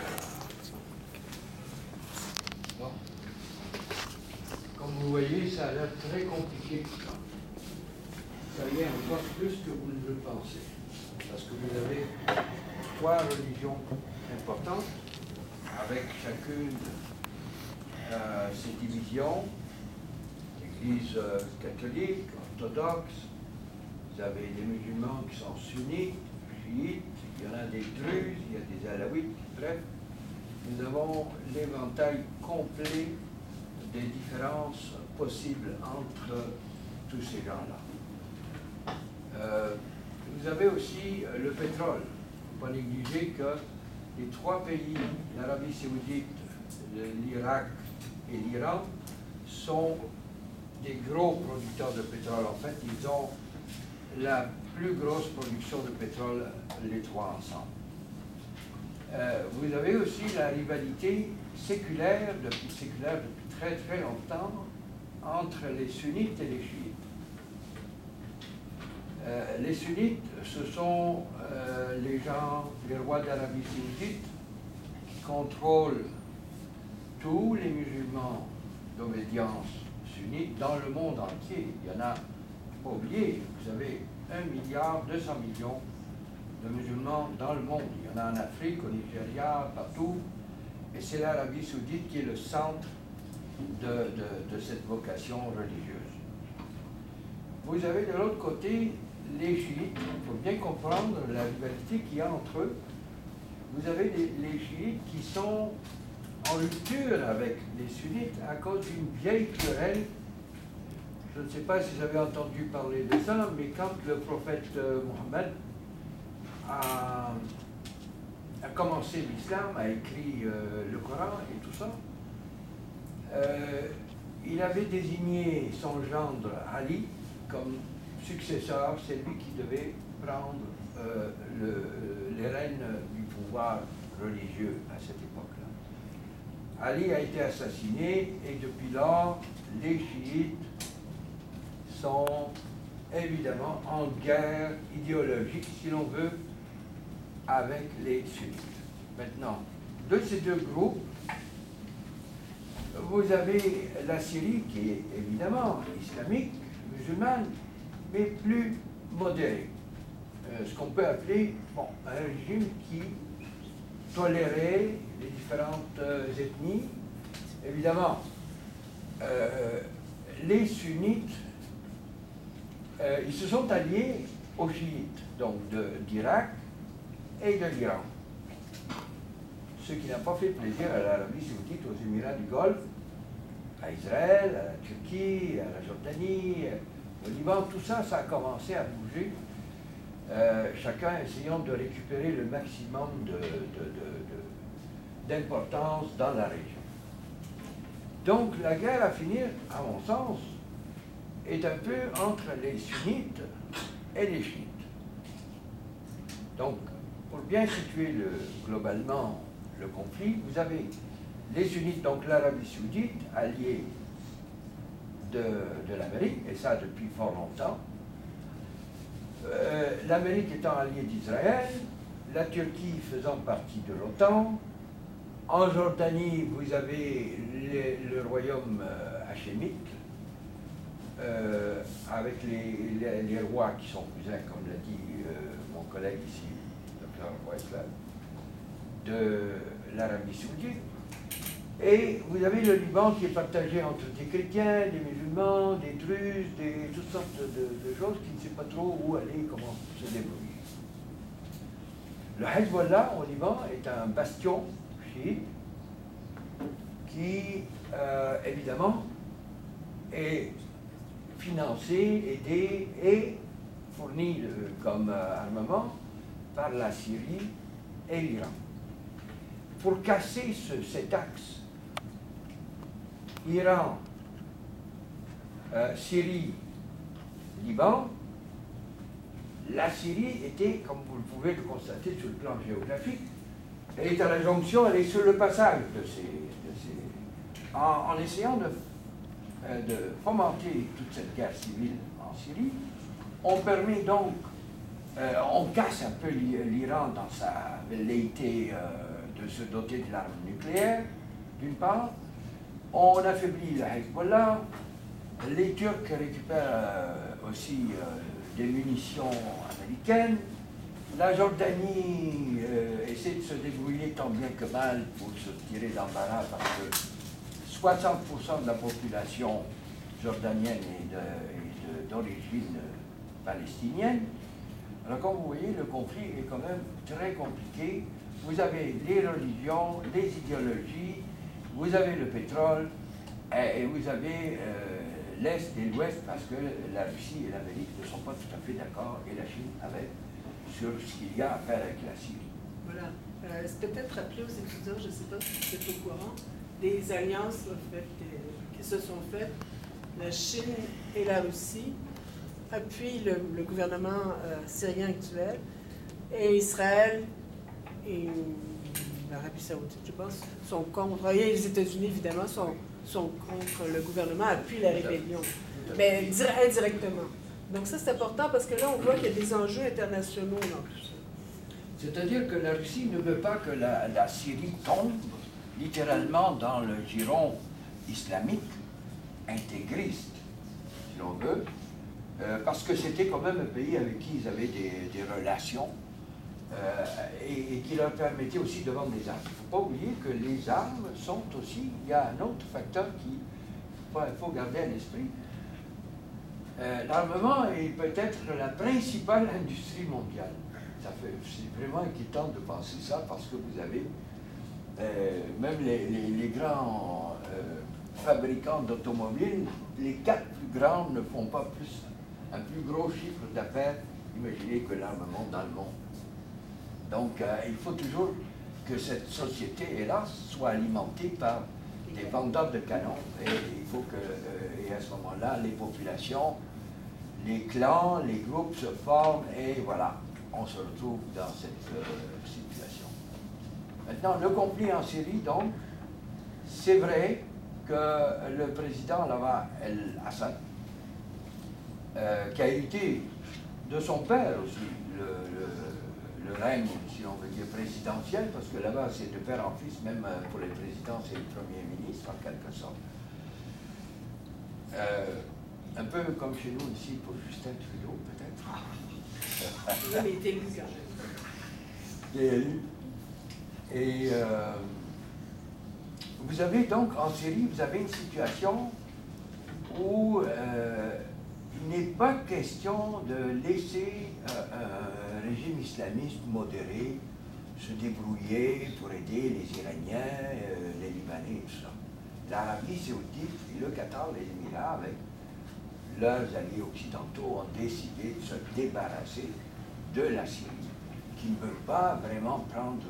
Bon. Comme vous voyez, ça a l'air très compliqué tout ça. Ça y est encore plus que vous ne le pensez. Parce que vous avez trois religions importantes, avec chacune euh, ses divisions. L'Église euh, catholique, orthodoxe, vous avez des musulmans qui sont sunnites, chiites, il y en a des druzes, il y a des alaouites, bref. Nous avons l'éventail complet des différences possibles entre tous ces gens-là. Euh, vous avez aussi euh, le pétrole. Il ne faut pas négliger que les trois pays, l'Arabie saoudite, l'Irak et l'Iran, sont des gros producteurs de pétrole. En fait, ils ont la plus grosse production de pétrole, les trois ensemble. Euh, vous avez aussi la rivalité séculaire, depuis, séculaire depuis très très longtemps, entre les sunnites et les chiites. Euh, les sunnites, ce sont euh, les gens, les rois d'Arabie saoudite, qui contrôlent tous les musulmans d'obédience sunnite dans le monde entier. Il y en a, pas oublier, vous avez un milliard deux cents millions de musulmans dans le monde. Il y en a en Afrique, au Nigeria, partout. Et c'est l'Arabie saoudite qui est le centre de, de, de cette vocation religieuse. Vous avez de l'autre côté les chiites. Il faut bien comprendre la rivalité qu'il y a entre eux. Vous avez les, les chiites qui sont en rupture avec les sunnites à cause d'une vieille querelle. Je ne sais pas si vous avez entendu parler de ça, mais quand le prophète euh, Mohammed a, a commencé l'islam, a écrit euh, le Coran et tout ça, euh, il avait désigné son gendre Ali comme successeur, c'est lui qui devait prendre euh, le, les rênes du pouvoir religieux à cette époque-là. Ali a été assassiné et depuis lors, les chiites sont évidemment en guerre idéologique, si l'on veut, avec les sunnites. Maintenant, de ces deux groupes, vous avez la Syrie qui est évidemment islamique, musulmane, mais plus modérée. Euh, ce qu'on peut appeler bon, un régime qui tolérait les différentes euh, ethnies. Évidemment, euh, les sunnites, euh, ils se sont alliés aux chiites, donc d'Irak et de l'Iran. Ce qui n'a pas fait plaisir à l'Arabie saoudite, aux Émirats du Golfe, à Israël, à la Turquie, à la Jordanie, au Liban, tout ça, ça a commencé à bouger, euh, chacun essayant de récupérer le maximum d'importance dans la région. Donc la guerre à finir, à mon sens, est un peu entre les sunnites et les chiites. Donc, pour bien situer le, globalement le conflit, vous avez les sunnites, donc l'Arabie saoudite, alliée de, de l'Amérique, et ça depuis fort longtemps. Euh, L'Amérique étant alliée d'Israël, la Turquie faisant partie de l'OTAN. En Jordanie, vous avez les, le royaume euh, hachémite, euh, avec les, les, les rois qui sont cousins, comme l'a dit euh, mon collègue ici, docteur Weissler, de l'Arabie saoudite. Et vous avez le Liban qui est partagé entre des chrétiens, des musulmans, des druzes, des, toutes sortes de, de choses qui ne savent pas trop où aller, comment se débrouiller. Le Hezbollah au Liban est un bastion chiite qui, euh, évidemment, est financé, aidé et fourni euh, comme euh, armement par la Syrie et l'Iran. Pour casser ce, cet axe, Iran, euh, Syrie, Liban, la Syrie était, comme vous le pouvez le constater sur le plan géographique, elle est à la jonction, elle est sur le passage de ces... De ces en, en essayant de, euh, de fomenter toute cette guerre civile en Syrie, on permet donc, euh, on casse un peu l'Iran dans sa velléité euh, de se doter de l'arme nucléaire, d'une part. On affaiblit la Hezbollah, les Turcs récupèrent euh, aussi euh, des munitions américaines, la Jordanie euh, essaie de se débrouiller tant bien que mal pour se tirer d'embarras parce que soixante pour cent de la population jordanienne est d'origine palestinienne. Alors comme vous voyez, le conflit est quand même très compliqué. Vous avez les religions, les idéologies, vous avez le pétrole et, et vous avez euh, l'Est et l'Ouest parce que la Russie et l'Amérique ne sont pas tout à fait d'accord et la Chine avec sur ce qu'il y a à faire avec la Syrie. Voilà. Euh, c'est peut-être rappeler aux étudiants, je ne sais pas si vous êtes au courant, des alliances là, faites, euh, qui se sont faites. La Chine et la Russie appuient le, le gouvernement euh, syrien actuel et Israël et l'Arabie saoudite, je pense, sont contre. Et les États-Unis, évidemment, sont, sont contre le gouvernement, appuient la rébellion, mais indirectement. Donc ça, c'est important parce que là, on voit qu'il y a des enjeux internationaux dans tout ça. C'est-à-dire que la Russie ne veut pas que la, la Syrie tombe littéralement dans le giron islamique, intégriste, si l'on veut, euh, parce que c'était quand même un pays avec qui ils avaient des, des relations euh, et, et qui leur permettait aussi de vendre des armes. Il ne faut pas oublier que les armes sont aussi, il y a un autre facteur qu'il faut, faut garder à l'esprit. Euh, L'armement est peut-être la principale industrie mondiale. Ça fait, c'est vraiment inquiétant de penser ça parce que vous avez euh, même les, les, les grands euh, fabricants d'automobiles, les quatre plus grands ne font pas plus, un plus gros chiffre d'affaires, imaginez, que l'armement dans le monde. Donc, euh, il faut toujours que cette société, hélas, soit alimentée par des vendeurs de canons. Et il faut que, euh, et à ce moment-là, les populations, les clans, les groupes se forment et voilà, on se retrouve dans cette euh, situation. Maintenant, le conflit en Syrie, donc, c'est vrai que le président là-bas, El-Assad, euh, qui a hérité de son père aussi, le, le, le règne, si on veut dire, présidentiel, parce que là-bas, c'est de père en fils, même pour les présidents, c'est le premier ministre, en quelque sorte. Euh, un peu comme chez nous ici, pour Justin Trudeau, peut-être. Il a été élu quand même. Il est élu. Et euh, vous avez donc, en Syrie, vous avez une situation où euh, il n'est pas question de laisser euh, un régime islamiste modéré se débrouiller pour aider les Iraniens, euh, les Libanais et tout ça. L'Arabie saoudite et le Qatar, les Émirats, avec leurs alliés occidentaux, ont décidé de se débarrasser de la Syrie, qui ne veut pas vraiment prendre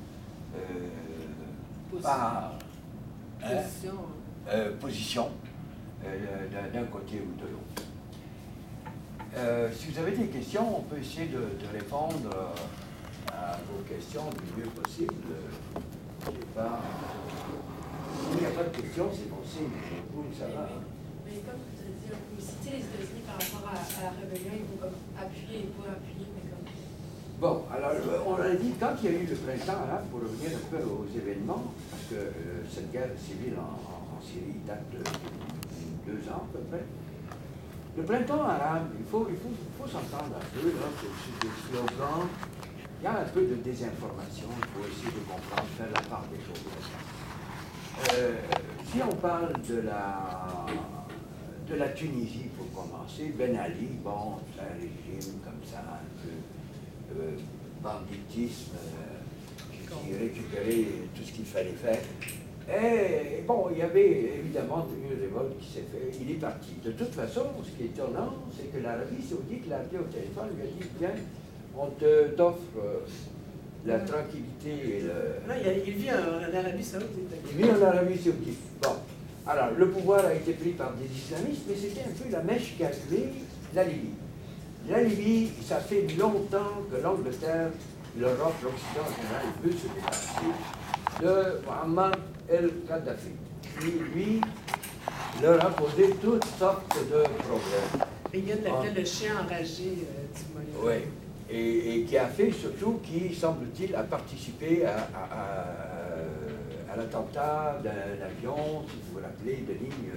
euh, part, hein, Position. euh, position euh, d'un côté ou de l'autre. Euh, si vous avez des questions, on peut essayer de, de répondre à vos questions du mieux possible. Je sais pas. S'il n'y a pas de questions, c'est bon signe. Oui, ça va. Mais comme tu as dit, on peut citer les États-Unis par rapport à, à la rébellion, ils vont comme appuyer et pas appuyer, mais comme. Bon, alors on a dit, quand il y a eu le printemps arabe, pour revenir un peu aux événements, parce que euh, cette guerre civile en, en, en Syrie date de deux ans à peu près. Le printemps arabe, il faut, il faut, il faut s'entendre un peu, là, c'est des slogans. Il y a un peu de désinformation, il faut essayer de comprendre, faire la part des choses. Euh, si on parle de la, de la Tunisie, pour commencer, Ben Ali, bon, c'est un régime comme ça, un peu euh, banditisme, euh, qui récupérait tout ce qu'il fallait faire. Et bon, il y avait évidemment une révolte qui s'est faite. Il est parti. De toute façon, ce qui est étonnant, c'est que l'Arabie saoudite l'a appelé au téléphone, lui a dit, viens, on te t'offre euh, la tranquillité et le... Non, il, il vit en, en Arabie saoudite. Il vit en Arabie saoudite. Bon. Alors, le pouvoir a été pris par des islamistes, mais c'était un peu la mèche qui a tué la Libye. La Libye, ça fait longtemps que l'Angleterre, l'Europe, l'Occident en général, veut se débarrasser de Muammar el-Kadhafi, qui, lui, leur a posé toutes sortes de problèmes. Et il vient de l'appeler le chien enragé euh, du Moyen. Oui, et, et qui a fait surtout, qui, semble-t-il, a participé à, à, à, à l'attentat d'un avion, si vous vous rappelez, de ligne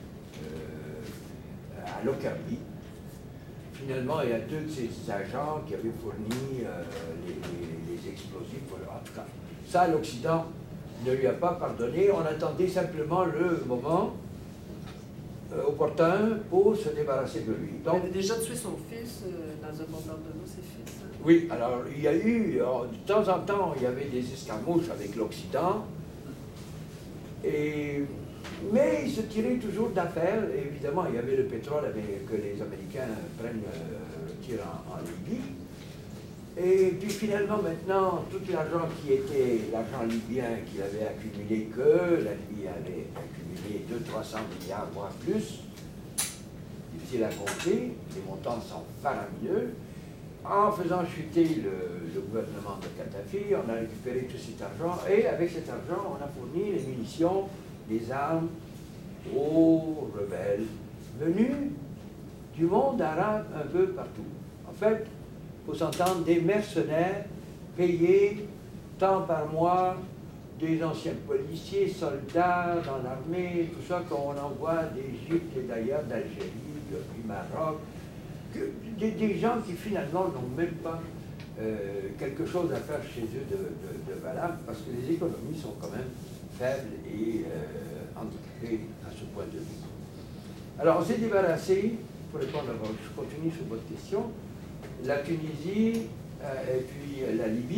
euh, à Lockerbie. Finalement, il y a deux de ces agents qui avaient fourni euh, les, les, les explosifs. Pour le... En tout cas, ça, l'Occident ne lui a pas pardonné. On attendait simplement le moment euh, opportun pour se débarrasser de lui. Donc, il avait déjà tué son fils euh, dans un bombardement, ses fils. Hein. Oui, alors il y a eu, alors, de temps en temps, il y avait des escarmouches avec l'Occident. Et... Mais ils se tiraient toujours d'affaires. Évidemment, il y avait le pétrole avec, que les Américains prennent, euh, tirent en, en Libye. Et puis finalement, maintenant, tout l'argent qui était l'argent libyen qu'il avait accumulé, que la Libye avait accumulé deux cents à trois cents milliards, voire plus, difficile à compter, les montants sont faramineux. En faisant chuter le, le gouvernement de Kadhafi, on a récupéré tout cet argent, et avec cet argent, on a fourni les munitions, les armes aux rebelles venus du monde arabe un peu partout. En fait, il faut s'entendre, des mercenaires payés tant par mois, des anciens policiers, soldats dans l'armée, tout ça qu'on envoie d'Égypte et d'ailleurs d'Algérie, du Maroc, que, des, des gens qui finalement n'ont même pas euh, quelque chose à faire chez eux de, de, de valable, parce que les économies sont quand même faibles et euh, handicapées à ce point de vue. Alors on s'est débarrassé, pour répondre à votre, je continue sur votre question, la Tunisie euh, et puis la Libye,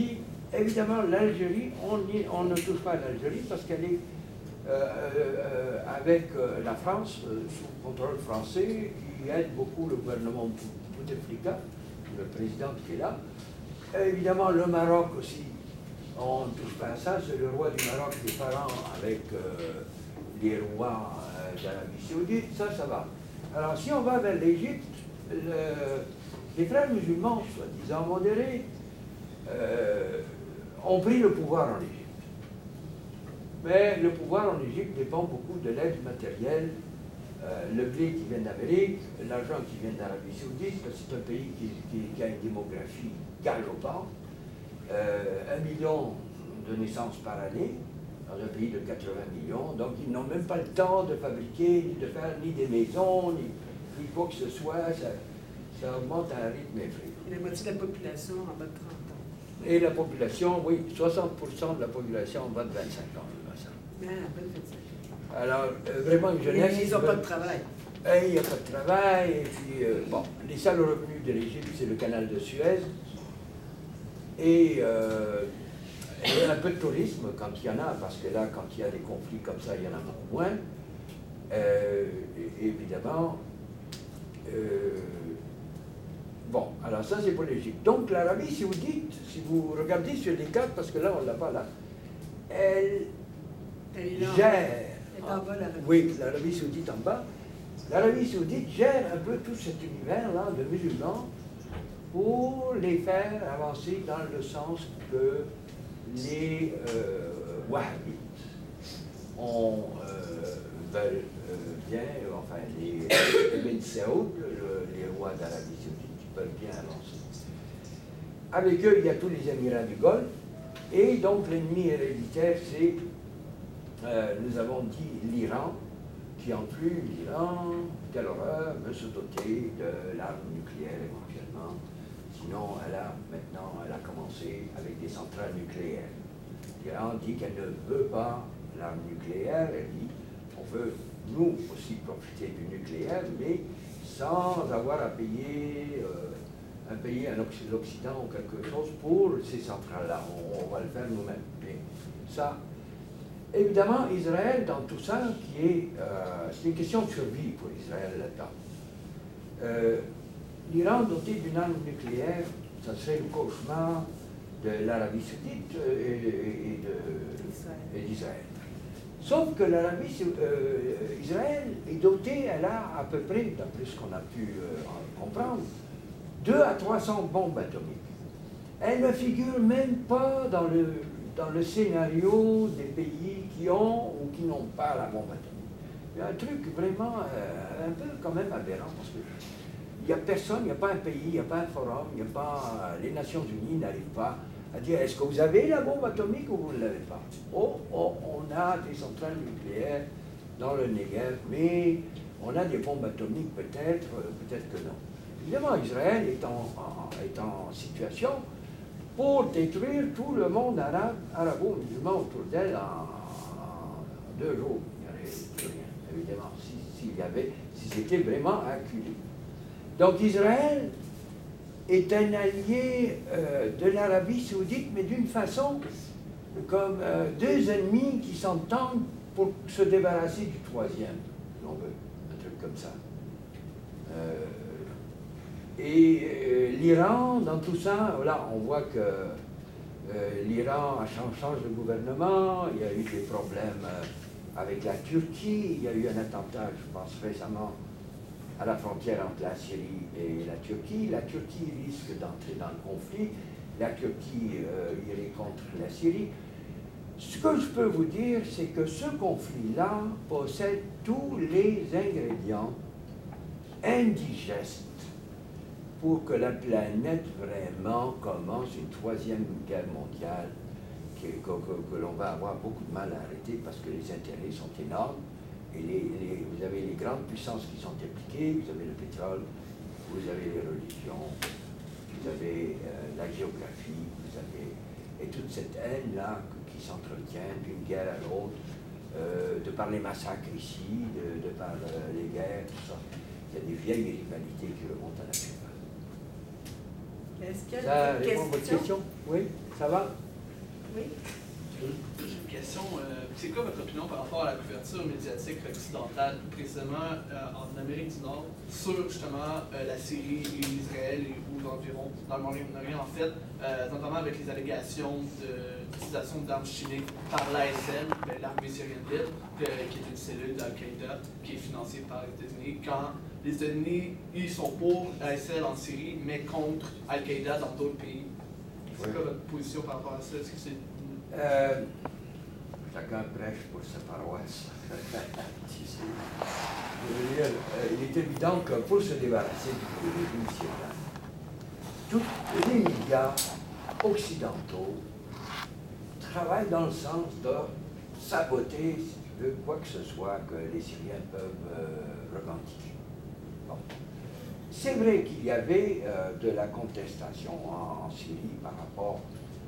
évidemment, l'Algérie, on, y- on ne touche pas à l'Algérie parce qu'elle est euh, euh, avec euh, la France, euh, sous contrôle français, qui aide beaucoup le gouvernement Bouteflika, le président qui est là. Et évidemment, le Maroc aussi, on ne touche pas à ça, c'est le roi du Maroc qui est parent avec euh, les rois euh, d'Arabie Saoudite, ça, ça va. Alors, si on va vers l'Égypte, le- les frères musulmans, soi-disant modérés, euh, ont pris le pouvoir en Égypte. Mais le pouvoir en Égypte dépend beaucoup de l'aide matérielle, euh, le blé qui vient d'Amérique, l'argent qui vient d'Arabie Saoudite, parce que c'est un pays qui, qui- qui a une démographie galopante, euh, un million de naissances par année, dans un pays de quatre-vingts millions, donc ils n'ont même pas le temps de fabriquer, ni de faire ni des maisons, ni, ni quoi que ce soit, ça, ça augmente à un rythme effrayant. Et la moitié de la population en bas de trente ans. Et la population, oui, soixante pour cent de la population en bas de vingt-cinq ans. Ça. Mais à peine vingt-cinq. Alors, euh, vraiment une jeunesse... Ils n'ont pas de travail. Et il n'y a pas de travail, et puis, euh, bon, les seuls revenus de l'Égypte, c'est le canal de Suez, et, euh, et un peu de tourisme quand il y en a, parce que là, quand il y a des conflits comme ça, il y en a beaucoup moins. Euh, et, évidemment, euh, bon, alors ça c'est pour l'Égypte. Donc l'Arabie Saoudite, si vous regardez sur les cartes, parce que là on ne l'a pas là, elle Elle est là, gère... elle est en bas, l'Arabie. Oui, l'Arabie Saoudite en bas. L'Arabie Saoudite gère un peu tout cet univers-là de musulmans pour les faire avancer dans le sens que les euh, wahhabites ont, euh, veulent euh, bien, enfin les Ibn Saoud, le- les rois d'Arabie Saoudite, veulent bien avancer. Avec eux, il y a tous les Émirats du Golfe, et donc l'ennemi héréditaire, c'est, euh, nous avons dit, l'Iran, qui en plus, l'Iran, quelle horreur, veut se doter de l'arme nucléaire éventuellement. Sinon, elle a maintenant, elle a commencé avec des centrales nucléaires. L'Iran dit qu'elle ne veut pas l'arme nucléaire, elle dit on veut nous aussi profiter du nucléaire, mais sans avoir à payer euh, un pays, un Occ- l'Occident ou quelque chose pour ces centrales-là. On, on va le faire nous-mêmes. Mais ça, évidemment, Israël, dans tout ça, qui est, euh, c'est une question de survie pour Israël là-dedans. Euh, L'Iran doté d'une arme nucléaire, ça serait le cauchemar de l'Arabie Saoudite euh, et, et de- Israël. et d'Israël. Sauf que l'Arabie, Sau- euh, Israël est dotée, elle a à peu près, d'après ce qu'on a pu euh, en comprendre, deux à trois cents bombes atomiques. Elle ne figure même pas dans le, dans le scénario des pays qui ont ou qui n'ont pas la bombe atomique. Il y a un truc vraiment euh, un peu quand même aberrant, parce que il n'y a personne, il n'y a pas un pays, il n'y a pas un forum, il n'y a pas... Les Nations Unies n'arrivent pas à dire est-ce que vous avez la bombe atomique ou vous ne l'avez pas? Oh, oh, on a des centrales nucléaires dans le Negev, mais on a des bombes atomiques peut-être, euh, peut-être que non. Évidemment, Israël est en, en- est en situation pour détruire tout le monde arabe, arabo-musulman autour d'elle en, en deux jours. Il n'y aurait plus rien, évidemment, si- s'il y avait, si c'était vraiment acculé. Donc Israël est un allié euh, de l'Arabie Saoudite, mais d'une façon comme euh, deux ennemis qui s'entendent pour se débarrasser du troisième, si on veut, un truc comme ça. Euh, et euh, l'Iran, dans tout ça, voilà, on voit que euh, l'Iran a changé, change de gouvernement, il y a eu des problèmes euh, avec la Turquie, il y a eu un attentat, je pense récemment, à la frontière entre la Syrie et la Turquie. La Turquie risque d'entrer dans le conflit, la Turquie euh, irait contre la Syrie. Ce que je peux vous dire, c'est que ce conflit-là possède tous les ingrédients indigestes pour que la planète vraiment commence une troisième guerre mondiale que, que- que- que l'on va avoir beaucoup de mal à arrêter parce que les intérêts sont énormes. Et les, les- vous avez les grandes puissances qui sont impliquées, vous avez le pétrole, vous avez les religions, vous avez euh, la géographie, vous avez... Et toute cette haine-là qui s'entretient d'une guerre à l'autre, euh, de par les massacres ici, de, de par euh, les guerres, tout ça. Il y a des vieilles rivalités qui remontent à la surface. Est-ce qu'il y Ça a des répond à votre questions? question? Oui, ça va? Oui. J'ai une question. Euh, c'est quoi votre opinion par rapport à la couverture médiatique occidentale, plus précisément euh, en Amérique du Nord, sur justement euh, la Syrie et l'Israël et ou l'environ, dans le Moyen-Orient en fait, euh, notamment avec les allégations d'utilisation d'armes chimiques par l'A S L, ben, l'armée syrienne libre, euh, qui est une cellule d'Al-Qaïda qui est financée par les États-Unis, quand les États-Unis, ils sont pour l'A S L en Syrie, mais contre Al-Qaïda dans d'autres pays. C'est Oui. quoi votre position par rapport à ça? Est-ce que c'est Euh, chacun prêche pour sa paroisse. Tu sais. Je veux dire, euh, il est évident que pour se débarrasser du régime syrien, tous les médias occidentaux travaillent dans le sens de saboter, si tu veux, quoi que ce soit que les Syriens peuvent euh, revendiquer. Bon. C'est vrai qu'il y avait euh, de la contestation en, en Syrie par rapport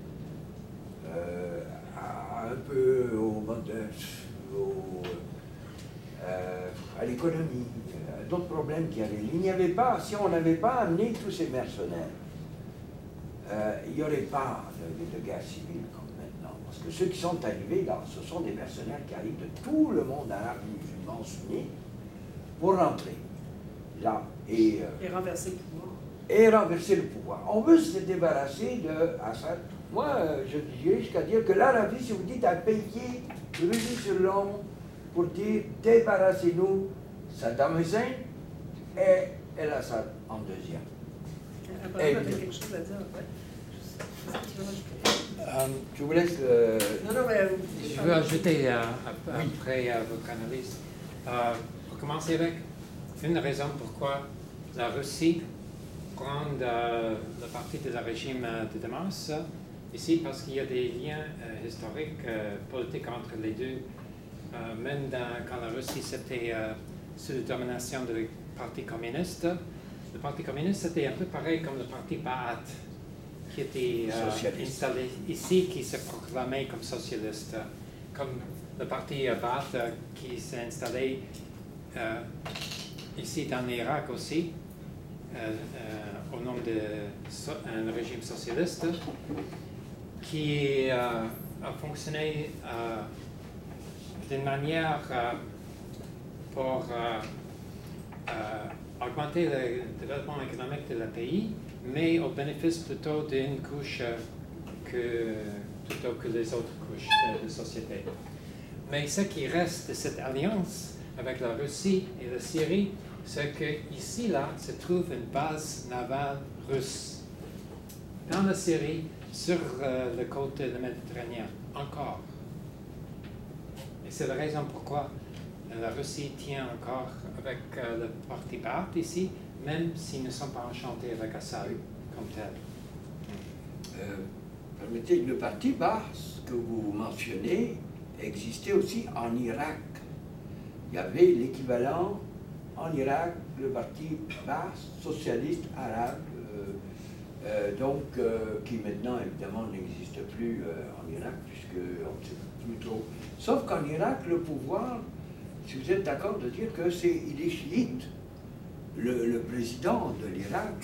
Euh, à, un peu au mode, au, euh, à l'économie, à d'autres problèmes qui avaient. Il n'y avait pas, si on n'avait pas amené tous ces mercenaires, euh, il n'y aurait pas de, de guerre civile comme maintenant. Parce que ceux qui sont arrivés là, ce sont des mercenaires qui arrivent de tout le monde arabe musulman sunni pour rentrer là et, euh, Et renverser le pouvoir. et renverser le pouvoir. On veut se débarrasser de Assad. Moi, je dirais jusqu'à dire que l'Arabie saoudite a payé rubis sur l'homme pour dire débarrassez-nous Saddam Hussein et El Assad en deuxième. Après, tu as quelque chose à dire après. Je sais pas si tu veux rajouter. Euh, je vous laisse. Euh... Non, non, mais. Je veux ajouter euh, après euh, votre analyse. Euh, pour commencer avec une raison pourquoi la Russie prend euh, le parti de la régime de Damas. Ici, parce qu'il y a des liens euh, historiques, euh, politiques entre les deux. Euh, même dans, quand la Russie c'était euh, sous la domination du Parti communiste, le Parti communiste c'était un peu pareil comme le Parti Ba'ath, qui était euh, installé ici, qui se proclamait comme socialiste. Comme le Parti euh, Ba'ath euh, qui s'est installé euh, ici dans l'Irak aussi, euh, euh, au nom d'un so, régime socialiste, qui euh, a fonctionné euh, d'une manière euh, pour euh, euh, augmenter le développement économique de le pays, mais au bénéfice plutôt d'une couche euh, que, plutôt que les autres couches de la société. Mais ce qui reste de cette alliance avec la Russie et la Syrie, c'est qu'ici, là, se trouve une base navale russe dans la Syrie, sur euh, le côté de la Méditerranée, encore. Et c'est la raison pourquoi euh, la Russie tient encore avec euh, le parti Ba'ath ici, même s'ils ne sont pas enchantés avec Assad comme tel. Euh, permettez, le parti Ba'ath que vous mentionnez existait aussi en Irak. Il y avait l'équivalent en Irak, le parti Ba'ath, socialiste arabe, euh, Euh, donc, euh, qui maintenant, évidemment, n'existe plus euh, en Irak, puisqu'on ne sait plus trop. Sauf qu'en Irak, le pouvoir, si vous êtes d'accord de dire que c'est, il est chiite, le, le président de l'Irak,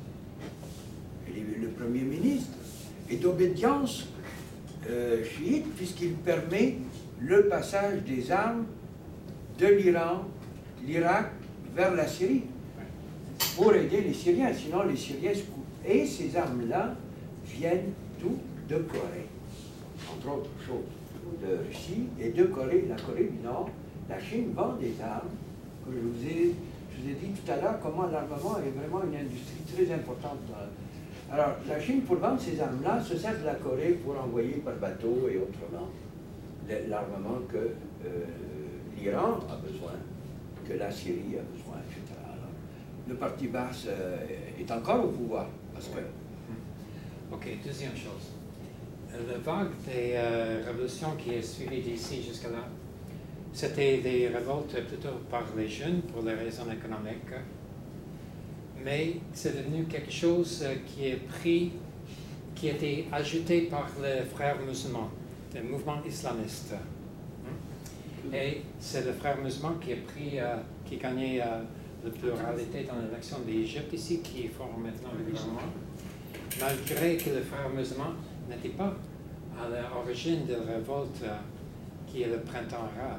le premier ministre, est d'obédience euh, chiite, puisqu'il permet le passage des armes de l'Iran, l'Irak, vers la Syrie, pour aider les Syriens, sinon les Syriens se coupent. Et ces armes-là viennent tout de Corée, entre autres choses, de Russie et de Corée, la Corée du Nord. La Chine vend des armes, que je vous ai, je vous ai dit tout à l'heure comment l'armement est vraiment une industrie très importante. Alors, la Chine, pour vendre ces armes-là, se sert de la Corée pour envoyer par bateau et autrement l'armement que euh, l'Iran a besoin, que la Syrie a besoin, et cetera. Alors, le parti Ba'ath euh, est encore au pouvoir. Parce que... Ok, deuxième chose. La vague des euh, révolutions qui est suivie d'ici jusqu'à là, c'était des révoltes plutôt par les jeunes pour les raisons économiques, mais c'est devenu quelque chose qui est pris, qui a été ajouté par les frères musulmans, le mouvement islamiste. Et c'est le frère musulman qui a pris, euh, qui a gagné euh, la pluralité dans l'élection d'Égypte ici, qui forme maintenant le gouvernement, malgré que les frères musulmans n'étaient pas à l'origine de la révolte euh, qui est le printemps arabe.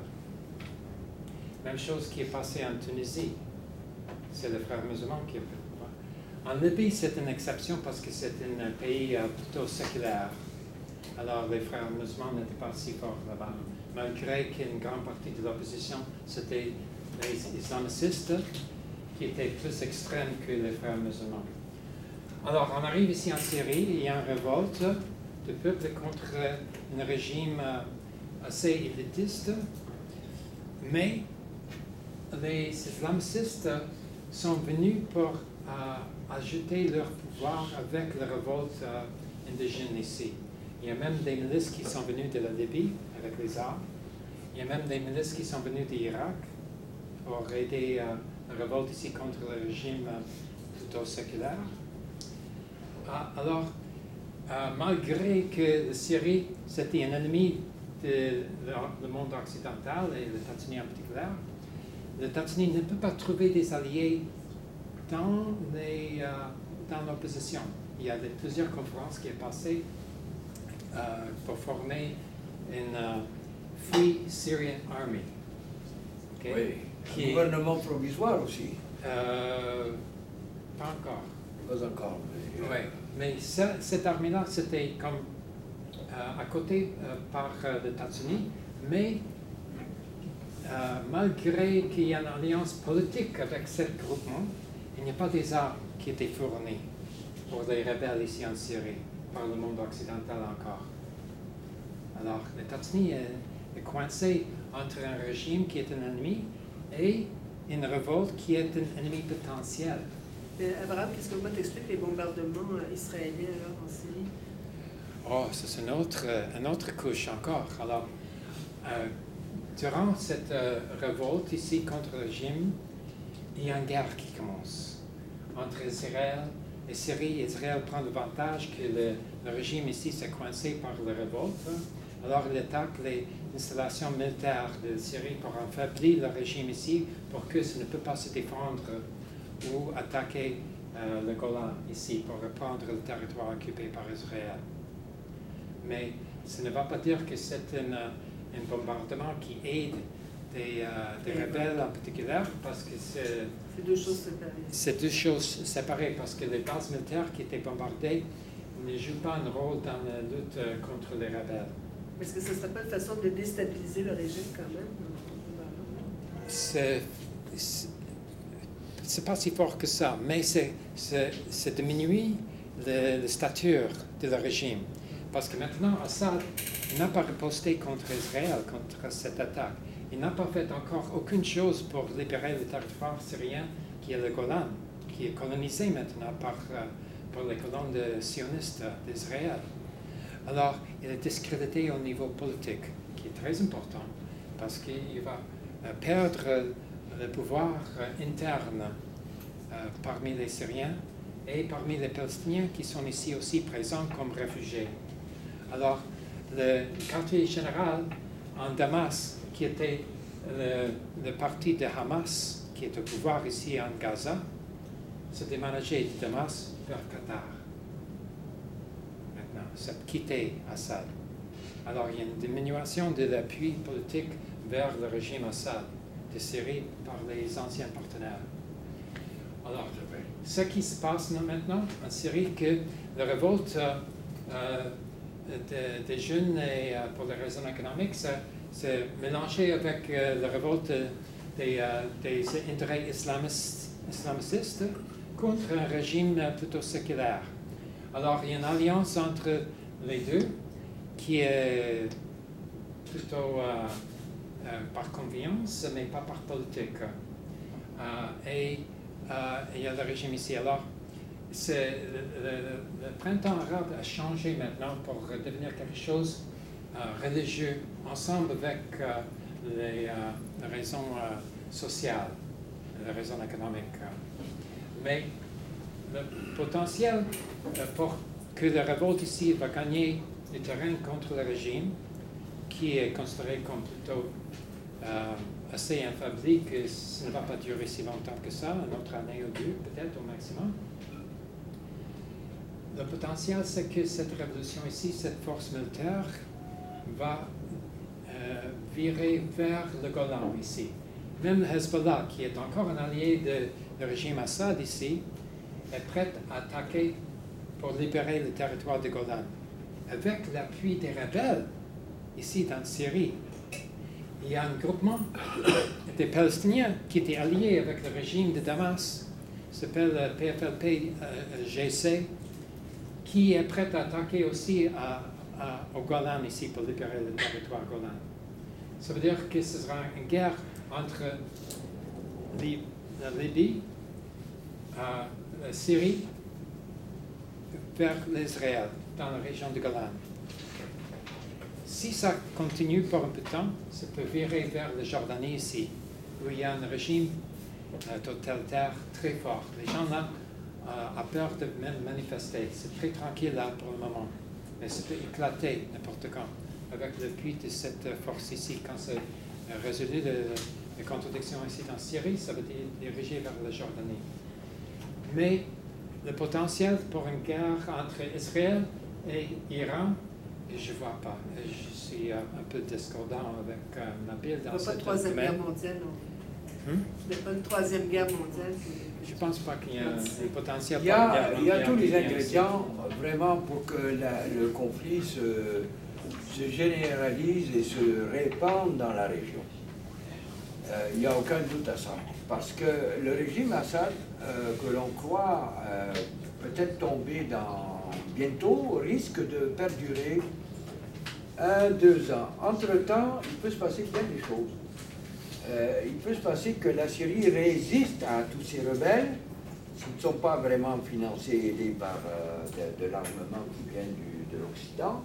Même chose qui est passé en Tunisie. C'est le frère musulman qui est au pouvoir. En Libye, c'est une exception parce que c'est un pays euh, plutôt séculaire. Alors, les frères musulmans n'étaient pas si forts là-bas, malgré qu'une grande partie de l'opposition, c'était les islamistes qui étaient plus extrêmes que les frères musulmans. Alors, on arrive ici en Syrie, il y a une révolte de peuple contre un régime euh, assez élitiste, mais les islamistes sont venus pour euh, ajouter leur pouvoir avec la révolte euh, indigène ici. Il y a même des milices qui sont venues de la Libye avec les armes. Il y a même des milices qui sont venues d'Irak pour aider euh, la révolte ici contre le régime euh, plutôt séculaire. Ah, alors, euh, malgré que la Syrie, c'était un ennemi du monde occidental et les États-Unis en particulier, les États-Unis ne peuvent pas trouver des alliés dans les, euh, dans l'opposition. Il y a des, plusieurs conférences qui sont passées euh, pour former une uh, Free Syrian Army. Okay? Oui, Qui un gouvernement provisoire aussi. Euh, pas encore. Pas encore. Mais, Oui, mais ça, cette armée-là, c'était comme euh, à côté euh, par euh, les États-Unis, mais euh, malgré qu'il y a une alliance politique avec ce groupement, il n'y a pas des armes qui étaient fournies pour les rebelles ici en Syrie, par le monde occidental encore. Alors, les États-Unis est, est coincé entre un régime qui est un ennemi et une révolte qui est un ennemi potentiel. Euh, Abraham, qu'est-ce que moi t'expliques les bombardements euh, israéliens alors, en Syrie? Oh, c'est une autre, une autre couche encore. Alors, euh, durant cette euh, révolte ici contre le régime, il y a une guerre qui commence entre Israël et Syrie. Israël prend l'avantage que le, le régime ici s'est coincé par la révolte. Alors, il attaque les installations militaires de Syrie pour affaiblir le régime ici, pour que ça ne peut pas se défendre ou attaquer euh, le Golan ici, pour reprendre le territoire occupé par Israël. Mais ça ne va pas dire que c'est un, un bombardement qui aide des, euh, des rebelles en particulier, parce que c'est... C'est deux choses séparées. C'est deux choses séparées, parce que les bases militaires qui étaient bombardées ne jouent pas un rôle dans la lutte euh, contre les rebelles. Est-ce que ce ne serait pas une façon de déstabiliser le régime quand même? C'est... C'est pas si fort que ça, mais c'est, c'est, c'est diminuer le, le stature de le régime. Parce que maintenant, Assad n'a pas riposté contre Israël, contre cette attaque. Il n'a pas fait encore aucune chose pour libérer le territoire syrien qui est le Golan, qui est colonisé maintenant par, euh, par les colons de sionistes d'Israël. Alors, il est discrédité au niveau politique, qui est très important, parce qu'il va euh, perdre le pouvoir euh, interne euh, parmi les Syriens et parmi les Palestiniens qui sont ici aussi présents comme réfugiés. Alors, le quartier général en Damas, qui était le, le parti de Hamas, qui est au pouvoir ici en Gaza, s'est déménagé de Damas vers Qatar. Maintenant, c'est quitté Assad. Alors, il y a une diminution de l'appui politique vers le régime Assad de Syrie par les anciens partenaires. Alors, ce qui se passe maintenant en Syrie, que la révolte euh, euh, de, des jeunes et euh, pour des raisons économiques, c'est mélangé avec euh, la révolte des, euh, des intérêts islamistes, islamistes contre un régime plutôt séculaire. Alors, il y a une alliance entre les deux qui est plutôt euh, euh, par convenience, mais pas par politique. Euh, et euh, il y a le régime ici. Alors, c'est, le, le, le printemps arabe a changé maintenant pour devenir quelque chose de euh, religieux, ensemble avec euh, les, euh, les raisons euh, sociales, les raisons économiques. Mais le potentiel euh, pour que la révolte ici va gagner du terrain contre le régime, qui est considéré comme plutôt euh, assez affaibli, que ça ne va pas durer si longtemps que ça, une autre année ou deux peut-être au maximum. le potentiel, c'est que cette révolution ici, cette force militaire, va euh, virer vers le Golan ici. Même Hezbollah, qui est encore un allié du régime Assad ici, est prête à attaquer pour libérer le territoire de Golan. Avec l'appui des rebelles, ici dans Syrie, il y a un groupement des Palestiniens qui étaient alliés avec le régime de Damas, s'appelle P F L P G C, qui est prêt à attaquer aussi à, à, au Golan ici pour libérer le territoire Golan. Ça veut dire que ce sera une guerre entre Lib la Libye, euh, la Syrie, vers l'Israël, dans la région de Golan. Si ça continue pour un peu de temps, ça peut virer vers la Jordanie ici, où il y a un régime euh, totalitaire très fort. Les gens là euh, ont peur de même manifester. C'est très tranquille là pour le moment. Mais ça peut éclater n'importe quand, avec l'appui de cette force ici. Quand c'est euh, résolu de, de contradiction ici dans Syrie, ça va diriger vers la Jordanie. Mais le potentiel pour une guerre entre Israël et Iran, je ne vois pas. Je suis euh, un peu discordant avec euh, Nabil dans ce domaine. Pas de troisième guerre mondiale, non. Hmm? Il n'y a pas une troisième guerre mondiale. Je ne pense pas qu'il y a un, un potentiel Il y pour une a, guerre il y a mondiale tous les qui vient ingrédients vraiment pour que la- le conflit se, se généralise et se répande dans la région. Euh, il n'y a aucun doute à ça. Parce que le régime Assad, euh, que l'on croit euh, peut-être tomber dans bientôt, risque de perdurer un, deux ans. Entre-temps, il peut se passer bien des choses. Euh, il peut se passer que la Syrie résiste à tous ces rebelles qui ne sont pas vraiment financés et aidés par euh, de, de l'armement qui vient du, de l'Occident.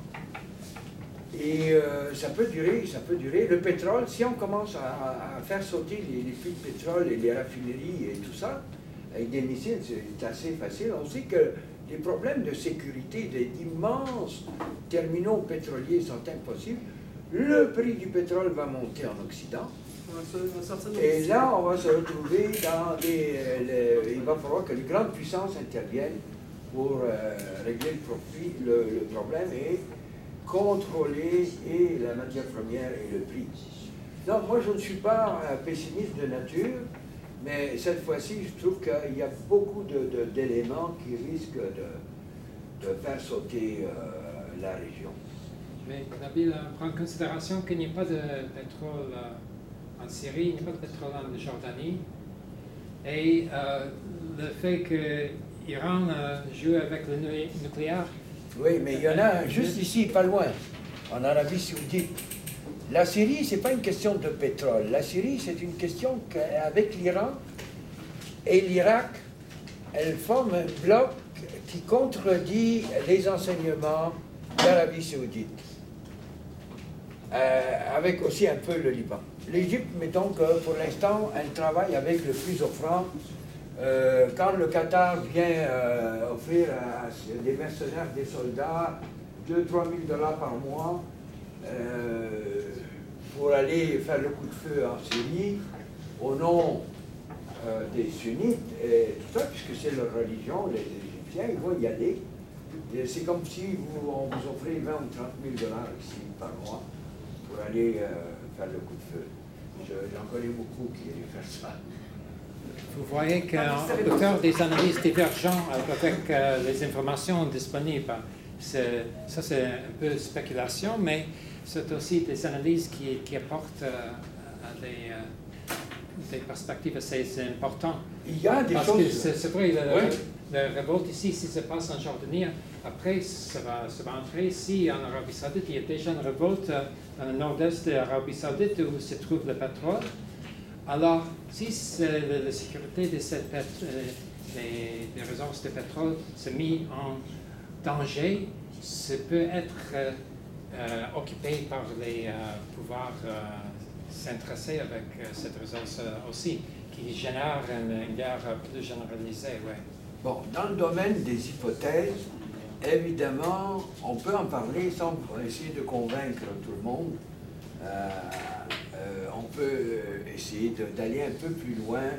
Et euh, ça peut durer, ça peut durer. Le pétrole, si on commence à, à faire sauter les, les puits de pétrole et les raffineries et tout ça, avec des missiles, c'est assez facile. On sait que les problèmes de sécurité d'immenses terminaux pétroliers sont impossibles. Le prix du pétrole va monter en Occident. On va se- on va sortir de Et l'Occident. là, on va se retrouver dans des... euh, le- il va falloir que les grandes puissances interviennent pour euh, régler le, profit, le, le problème et contrôler et la matière première et le prix. Non, moi je ne suis pas euh, pessimiste de nature, mais cette fois-ci, je trouve qu'il y a beaucoup de- de- d'éléments qui risquent de, de faire sauter euh, la région. Mais Nabil, euh, prend en considération qu'il n'y a pas de pétrole euh, en Syrie, il n'y a pas de pétrole en Jordanie, et euh, le fait que l'Iran euh, joue avec le nu- nucléaire. Oui, mais il y en a un juste ici, pas loin, en Arabie Saoudite. La Syrie, ce n'est pas une question de pétrole. La Syrie, c'est une question qu'avec l'Iran et l'Irak, elle forme un bloc qui contredit les enseignements d'Arabie Saoudite. Euh, avec aussi un peu le Liban. L'Égypte, mettons que pour l'instant, elle travaille avec le plus offrant. Euh, quand le Qatar vient euh, offrir à, à des mercenaires, des soldats, deux à trois mille dollars par mois euh, pour aller faire le coup de feu en Syrie, au nom euh, des sunnites, et tout ça, puisque c'est leur religion, les Égyptiens, ils vont y aller. Et c'est comme si vous, on vous offrait vingt ou trente mille dollars ici par mois pour aller euh, faire le coup de feu. Je- J'en connais beaucoup qui allaient faire ça. Vous voyez qu'on peut faire des analyses divergentes avec euh, les informations disponibles. C'est- Ça, c'est un peu spéculation, mais c'est aussi des analyses qui, qui apportent euh, à des, euh, des perspectives assez importantes. Il y a des Parce choses... que c'est c'est vrai, le, Oui. la révolte ici, si ça passe en Jordanie, après, ça va, ça va entrer ici en Arabie Saoudite. Il y a déjà une révolte euh, dans le nord-est de l'Arabie Saoudite où se trouve le pétrole. Alors, si c'est la, la sécurité de cette pét- euh, des, des ressources de pétrole se mise en danger, ça peut être euh, euh, occupé par les euh, pouvoirs euh, s'intéresser avec euh, cette ressource euh, aussi, qui génère une, une guerre plus généralisée. Ouais. Bon, dans le domaine des hypothèses, évidemment, on peut en parler sans essayer de convaincre tout le monde. Euh, euh, on peut essayer de- d'aller un peu plus loin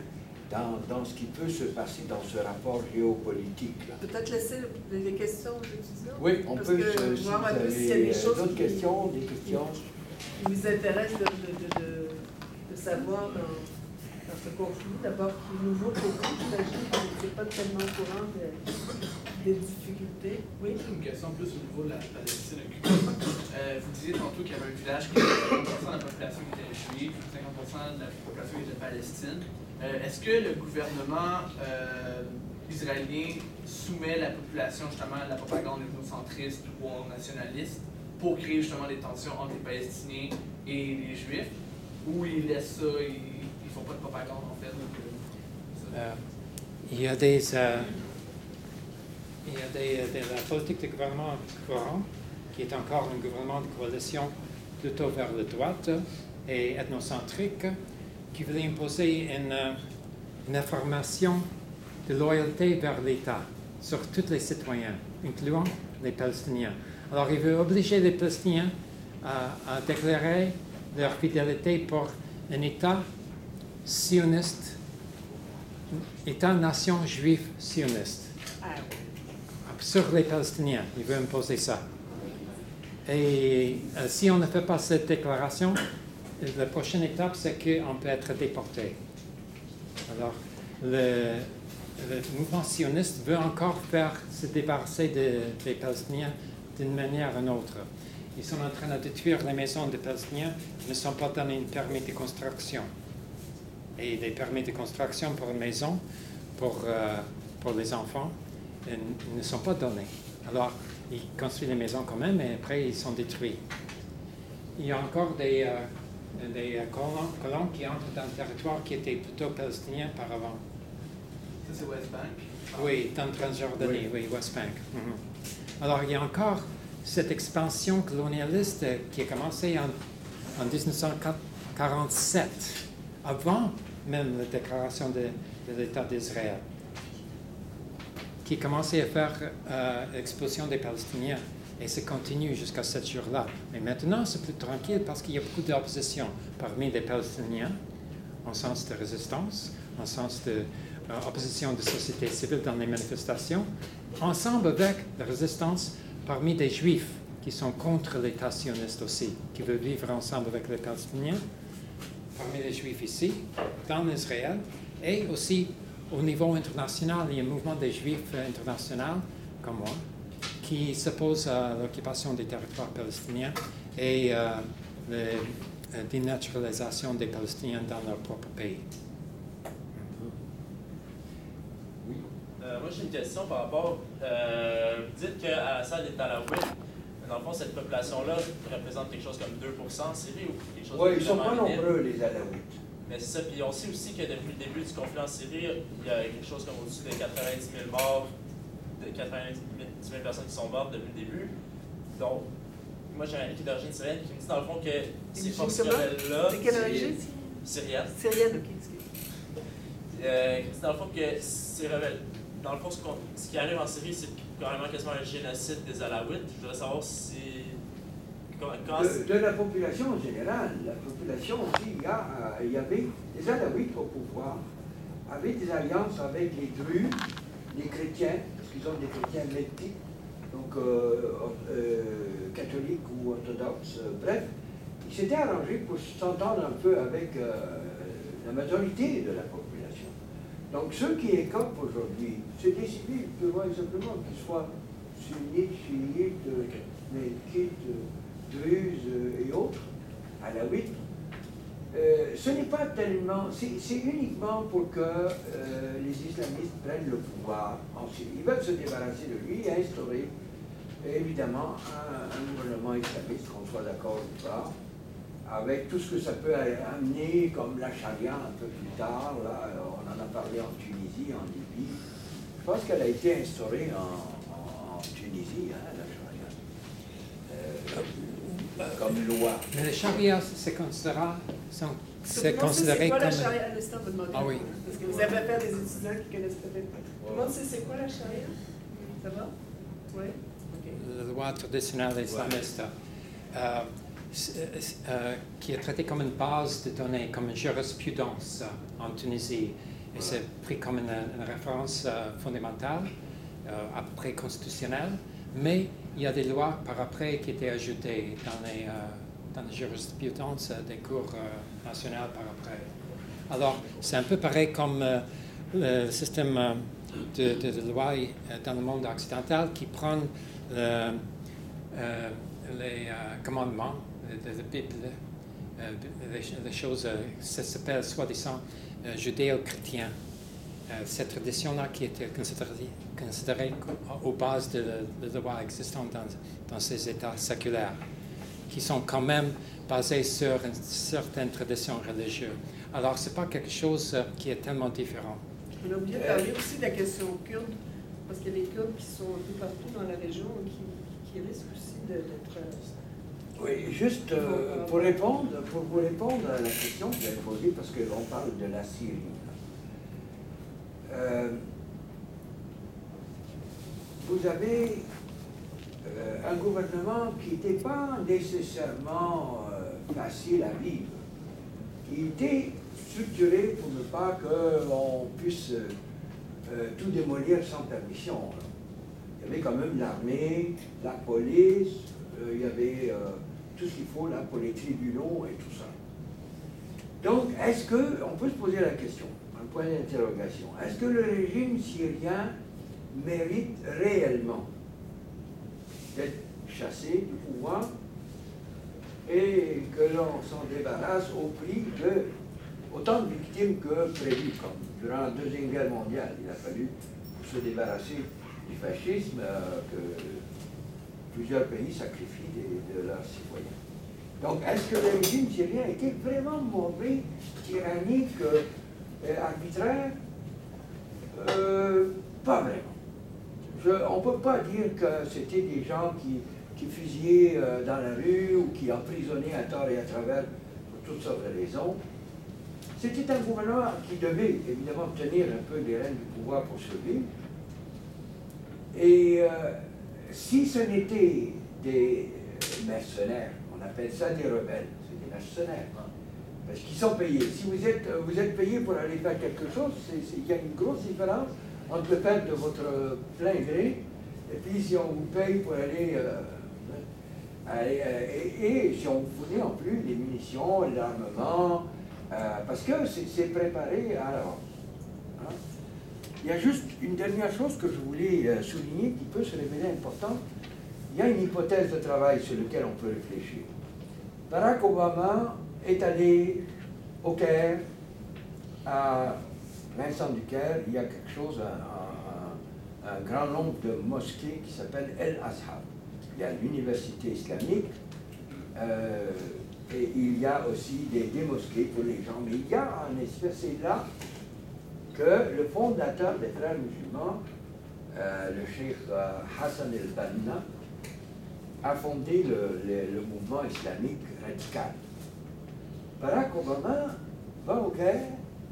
dans, dans ce qui peut se passer dans ce rapport géopolitique-là. Peut-être laisser les, les questions aux étudiants. Oui, on Parce peut, que se- si voir un vous peu s'il y a avez des euh, choses d'autres qui- questions, des questions. qui vous intéresse de, de, de, de, de savoir dans, dans ce conflit, d'abord qui est nouveau pour vous, j'imagine que vous n'êtes pas tellement au courant de- des difficultés. Oui? Une question plus au niveau de la Palestine occupée. Euh, vous disiez tantôt qu'il y avait un village qui avait cinquante pour cent de la population qui était juive, cinquante pour cent de la population qui était de Palestine. Euh, Est-ce que le gouvernement euh, israélien soumet la population justement à la propagande ethnocentriste ou nationaliste pour créer justement des tensions entre les Palestiniens et les Juifs, ou ils laissent ça, ils ne font pas de propagande en fait? Donc, euh, ça. Euh, il y a des, euh, il y a des, de la politique du gouvernement courant, qui est encore un gouvernement de coalition plutôt vers la droite et ethnocentrique, qui voulait imposer une, euh, une affirmation de loyauté vers l'État sur tous les citoyens, incluant les Palestiniens. Alors, il veut obliger les Palestiniens à, à déclarer leur fidélité pour un État sioniste, État-nation juif sioniste, Ah, oui. sur les Palestiniens. Il veut imposer ça. Et euh, si on ne fait pas cette déclaration, la prochaine étape, c'est qu'on peut être déporté. Alors, le, le mouvement sioniste veut encore faire se débarrasser de- des Palestiniens d'une manière ou d'une autre. Ils sont en train de détruire les maisons des Palestiniens, ils ne sont pas donnés un permis de construction. Et les permis de construction pour une maison, pour, euh, pour les enfants, euh, ne sont pas donnés. Alors, ils construisent les maisons quand même, et après, ils sont détruits. Il y a encore des, euh, des euh, colons, colons qui entrent dans le territoire qui était plutôt palestinien par avant. Ça, c'est West Bank. Oui, dans Transjordanie, oui, West Bank. Mhm. Alors, il y a encore cette expansion colonialiste qui a commencé en, en dix-neuf cent quarante-sept, avant même la déclaration de, de l'État d'Israël, qui a commencé à faire euh, l'expulsion des Palestiniens. Et ça continue jusqu'à ce jour-là. Mais maintenant, c'est plus tranquille parce qu'il y a beaucoup d'opposition parmi les Palestiniens, en sens de résistance, en sens d'opposition de, euh, de société civile dans les manifestations, ensemble avec la résistance parmi des Juifs qui sont contre l'État sioniste aussi, qui veulent vivre ensemble avec les Palestiniens, parmi les Juifs ici, dans Israël, et aussi au niveau international, il y a un mouvement des Juifs international, comme moi, qui s'oppose à l'occupation des territoires palestiniens et euh, la dénaturalisation des Palestiniens dans leur propre pays. Oui. Euh, moi, j'ai une question par rapport. Euh, vous dites qu'à la salle des Alaouites, dans le fond, cette population-là représente quelque chose comme deux pour cent en Syrie ou quelque chose Oui, de ils ne sont pas vraiment minime. nombreux, les Alaouites. Mais c'est ça. Puis on sait aussi que depuis le début du conflit en Syrie, il y a quelque chose comme au-dessus de quatre-vingt-dix mille morts, de quatre-vingt-dix mille personnes qui sont mortes depuis le début. Donc, moi, j'ai un ami qui est d'origine syrienne qui me dit dans le fond que ces forces comment? rebelles-là. De quelle origine? Syrienne. Syrienne, ok, excuse. Euh, qui me dit dans le fond que ces rebelles. Dans le fond, ce, qu'on- ce qui arrive en Syrie, c'est carrément quasiment un génocide des Alaouites. Je voudrais savoir si. Quand, quand De, de la population en général, la population aussi, il y, a, euh, il y avait les Alaouites au pouvoir, avaient des alliances avec les Drus, les chrétiens, parce qu'ils ont des chrétiens métis, donc euh, euh, catholiques ou orthodoxes, euh, bref, ils s'étaient arrangés pour s'entendre un peu avec euh, la majorité de la population. Donc ceux qui écopent aujourd'hui, c'est des civils, purement et simplement, qu'ils soient sunnites, chiites, euh, métites, druzes euh, et autres, alaouites. Euh, ce n'est pas tellement, c'est c'est uniquement pour que euh, les islamistes prennent le pouvoir en Syrie. Ils veulent se débarrasser de lui et instaurer évidemment un, un gouvernement islamiste, qu'on soit d'accord ou pas, avec tout ce que ça peut amener, comme la charia un peu plus tard. Là, on en a parlé en Tunisie, en Libye. Je pense qu'elle a été instaurée en, en, en Tunisie, hein, la charia, euh, comme loi. Mais le charia, c'est considéré, sont- c'est Tout le monde sait considéré c'est quoi comme... la charia? À l'instant, vous demandez. Ah oui. Parce que vous avez affaire à des étudiants qui connaissent peut-être pas. Tout le monde sait c'est quoi la charia? Ça va? Oui? OK. la loi traditionnelle islamiste, euh, euh, qui est traitée comme une base de données, comme une jurisprudence euh, en Tunisie. Et c'est pris comme une, une référence euh, fondamentale, euh, après constitutionnelle, mais il y a des lois par après qui étaient ajoutées dans les, euh, dans les jurisprudences des cours euh, nationales par après. Alors, c'est un peu pareil comme euh, le système euh, de, de, de loi euh, dans le monde occidental qui prend le, euh, les euh, commandements de la Bible, euh, les, les choses, euh, ça s'appelle soi-disant euh, judéo-chrétien. Euh, cette tradition-là qui était considérée, considérée aux bases de la loi existante dans, dans ces États séculaires, qui sont quand même basés sur une certaine tradition religieuse. Alors, ce n'est pas quelque chose euh, qui est tellement différent. On a oublié de parler aussi de la question kurde, parce qu'il y a des Kurdes qui sont un peu partout dans la région qui, qui risquent aussi d'être... Oui, juste euh, pour répondre, pour vous répondre à la question que vous avez posée, parce qu'on parle de la Syrie. Euh, vous avez euh, un gouvernement qui n'était pas nécessairement euh, facile à vivre. Il était structuré pour ne pas qu'on puisse euh, euh, tout démolir sans permission. Il y avait quand même l'armée, la police, euh, il y avait euh, tout ce qu'il faut là pour les tribunaux et tout ça. Donc, est-ce que, on peut se poser la question, un point d'interrogation, est-ce que le régime syrien mérite réellement d'être chassé du pouvoir et que l'on s'en débarrasse au prix de autant de victimes que prévu, comme durant la Deuxième Guerre mondiale. Il a fallu, pour se débarrasser du fascisme, euh, que plusieurs pays sacrifient des, de leurs citoyens. Donc, est-ce que le régime syrien était vraiment mauvais, tyrannique, euh, arbitraire? euh, Pas vraiment. Je, on ne peut pas dire que c'était des gens qui, qui fusillaient euh, dans la rue ou qui emprisonnaient à tort et à travers pour toutes sortes de raisons. C'était un gouvernement qui devait évidemment tenir un peu les rênes du pouvoir pour survivre. Et euh, si ce n'était des mercenaires, on appelle ça des rebelles, c'est des mercenaires, parce qu'ils sont payés. Si vous êtes, vous êtes payé pour aller faire quelque chose, il y a une grosse différence entre le faire de votre plein gré, et puis si on vous paye pour aller, euh, aller euh, et, et si on vous fournit en plus les munitions, l'armement, euh, parce que c'est préparé à l'avance. Hein? Il y a juste une dernière chose que je voulais euh, souligner qui peut se révéler importante. Il y a une hypothèse de travail sur laquelle on peut réfléchir. Barack Obama est allé au Caire, à Vincent du Caire, il y a quelque chose, un, un, un grand nombre de mosquées qui s'appelle El Azhar. Il y a l'université islamique, euh, et il y a aussi des, des mosquées pour les gens. Mais il y a en espèce, c'est là que le fondateur des Frères musulmans, euh, le cheikh euh, Hassan el-Banna, a fondé le, le, le mouvement islamique radical. Barack Obama va au Caire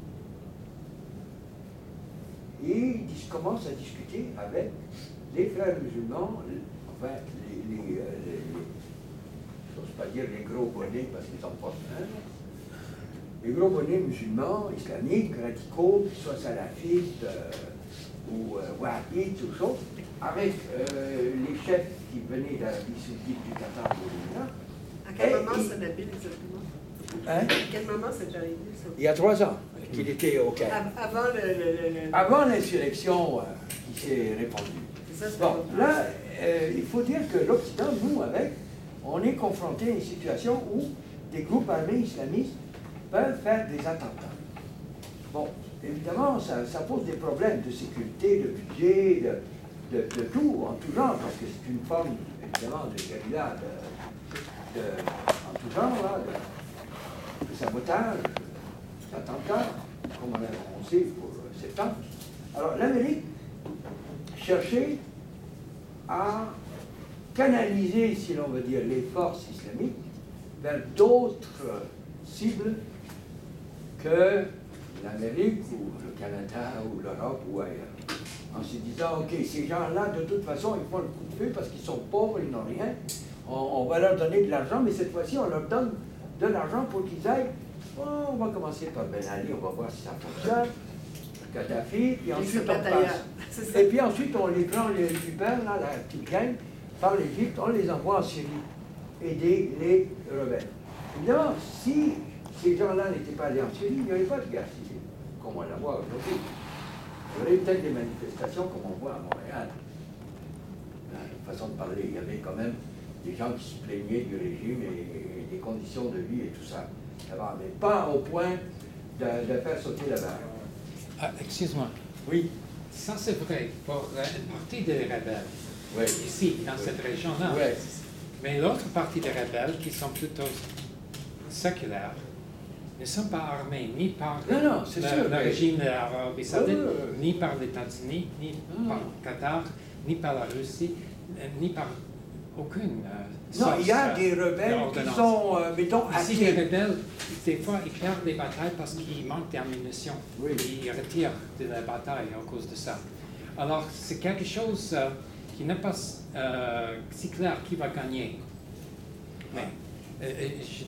et il commence à discuter avec les frères musulmans, enfin, les, les, les, les je n'ose pas dire les gros bonnets parce qu'ils n'en portent un, les gros bonnets musulmans, islamiques, radicaux, qu'ils soient salafites euh, ou euh, wahhabites ou autres, avec euh, les chefs qui venaient d'Arabie Saoudite, du Qatar, de l'Iran. À quel moment ça Nabil exactement? Hein? À quel moment c'est arrivé ça? Il y a trois ans qu'il était au Caire. Av avant le, le, le, le... Avant l'insurrection euh, qui s'est répandue. Ça, bon, là, euh, il faut dire que l'Occident, nous, avec, on est confronté à une situation où des groupes armés islamistes peuvent faire des attentats. Bon, évidemment, ça, ça pose des problèmes de sécurité, de budget, de, de, de tout, en tout genre, parce que c'est une forme, évidemment, de guérilla, de, de, en tout genre, là, de, de sabotage, d'attentats, comme on a annoncé pour septembre. Alors, l'Amérique cherchait à canaliser, si l'on veut dire, les forces islamiques vers d'autres cibles que l'Amérique ou le Canada ou l'Europe ou ailleurs. En se disant, OK, ces gens-là, de toute façon, ils font le coup de feu parce qu'ils sont pauvres, ils n'ont rien. On, on va leur donner de l'argent, mais cette fois-ci, on leur donne de l'argent pour qu'ils aillent. Oh, on va commencer par Ben Ali, on va voir si ça fonctionne. Kadhafi, puis Avec ensuite ce on batailleur. passe. C'est ça. Et puis ensuite, on les prend, on les récupère, là, la petite gang, par l'Égypte, on les envoie en Syrie, aider les rebelles. Évidemment, si ces gens-là n'étaient pas allés en Syrie, il n'y aurait pas de guerre civile, comme on la voit aujourd'hui. Il y aurait peut-être des manifestations comme on voit à Montréal. La façon de parler, il y avait quand même des gens qui se plaignaient du régime et, et des conditions de vie et tout ça. Alors, mais pas au point de, de faire sauter la barre. Ah, excuse-moi. Oui. Ça, c'est vrai pour euh, une partie des rebelles, Oui. ici, dans cette région-là. Ouais. Mais l'autre partie des rebelles, qui sont plutôt séculaires, ne sont pas armés ni par Non, non, c'est le, sûr, le mais- régime de l'Arabie Saoudite, Ouais, ouais, ouais. ni par les États-Unis, ni Non. par le Qatar, ni par la Russie, euh, ni par aucune euh, Non, il y a source, des euh, rebelles qui d'ordonnance. sont, euh, mettons, Ici, les athées. rebelles, des fois, ils perdent les batailles parce qu'ils manquent d'ammunition. Oui. Ils retirent de la bataille à cause de ça. Alors, c'est quelque chose euh, qui n'est pas euh, si clair qui va gagner. Mais euh, euh, je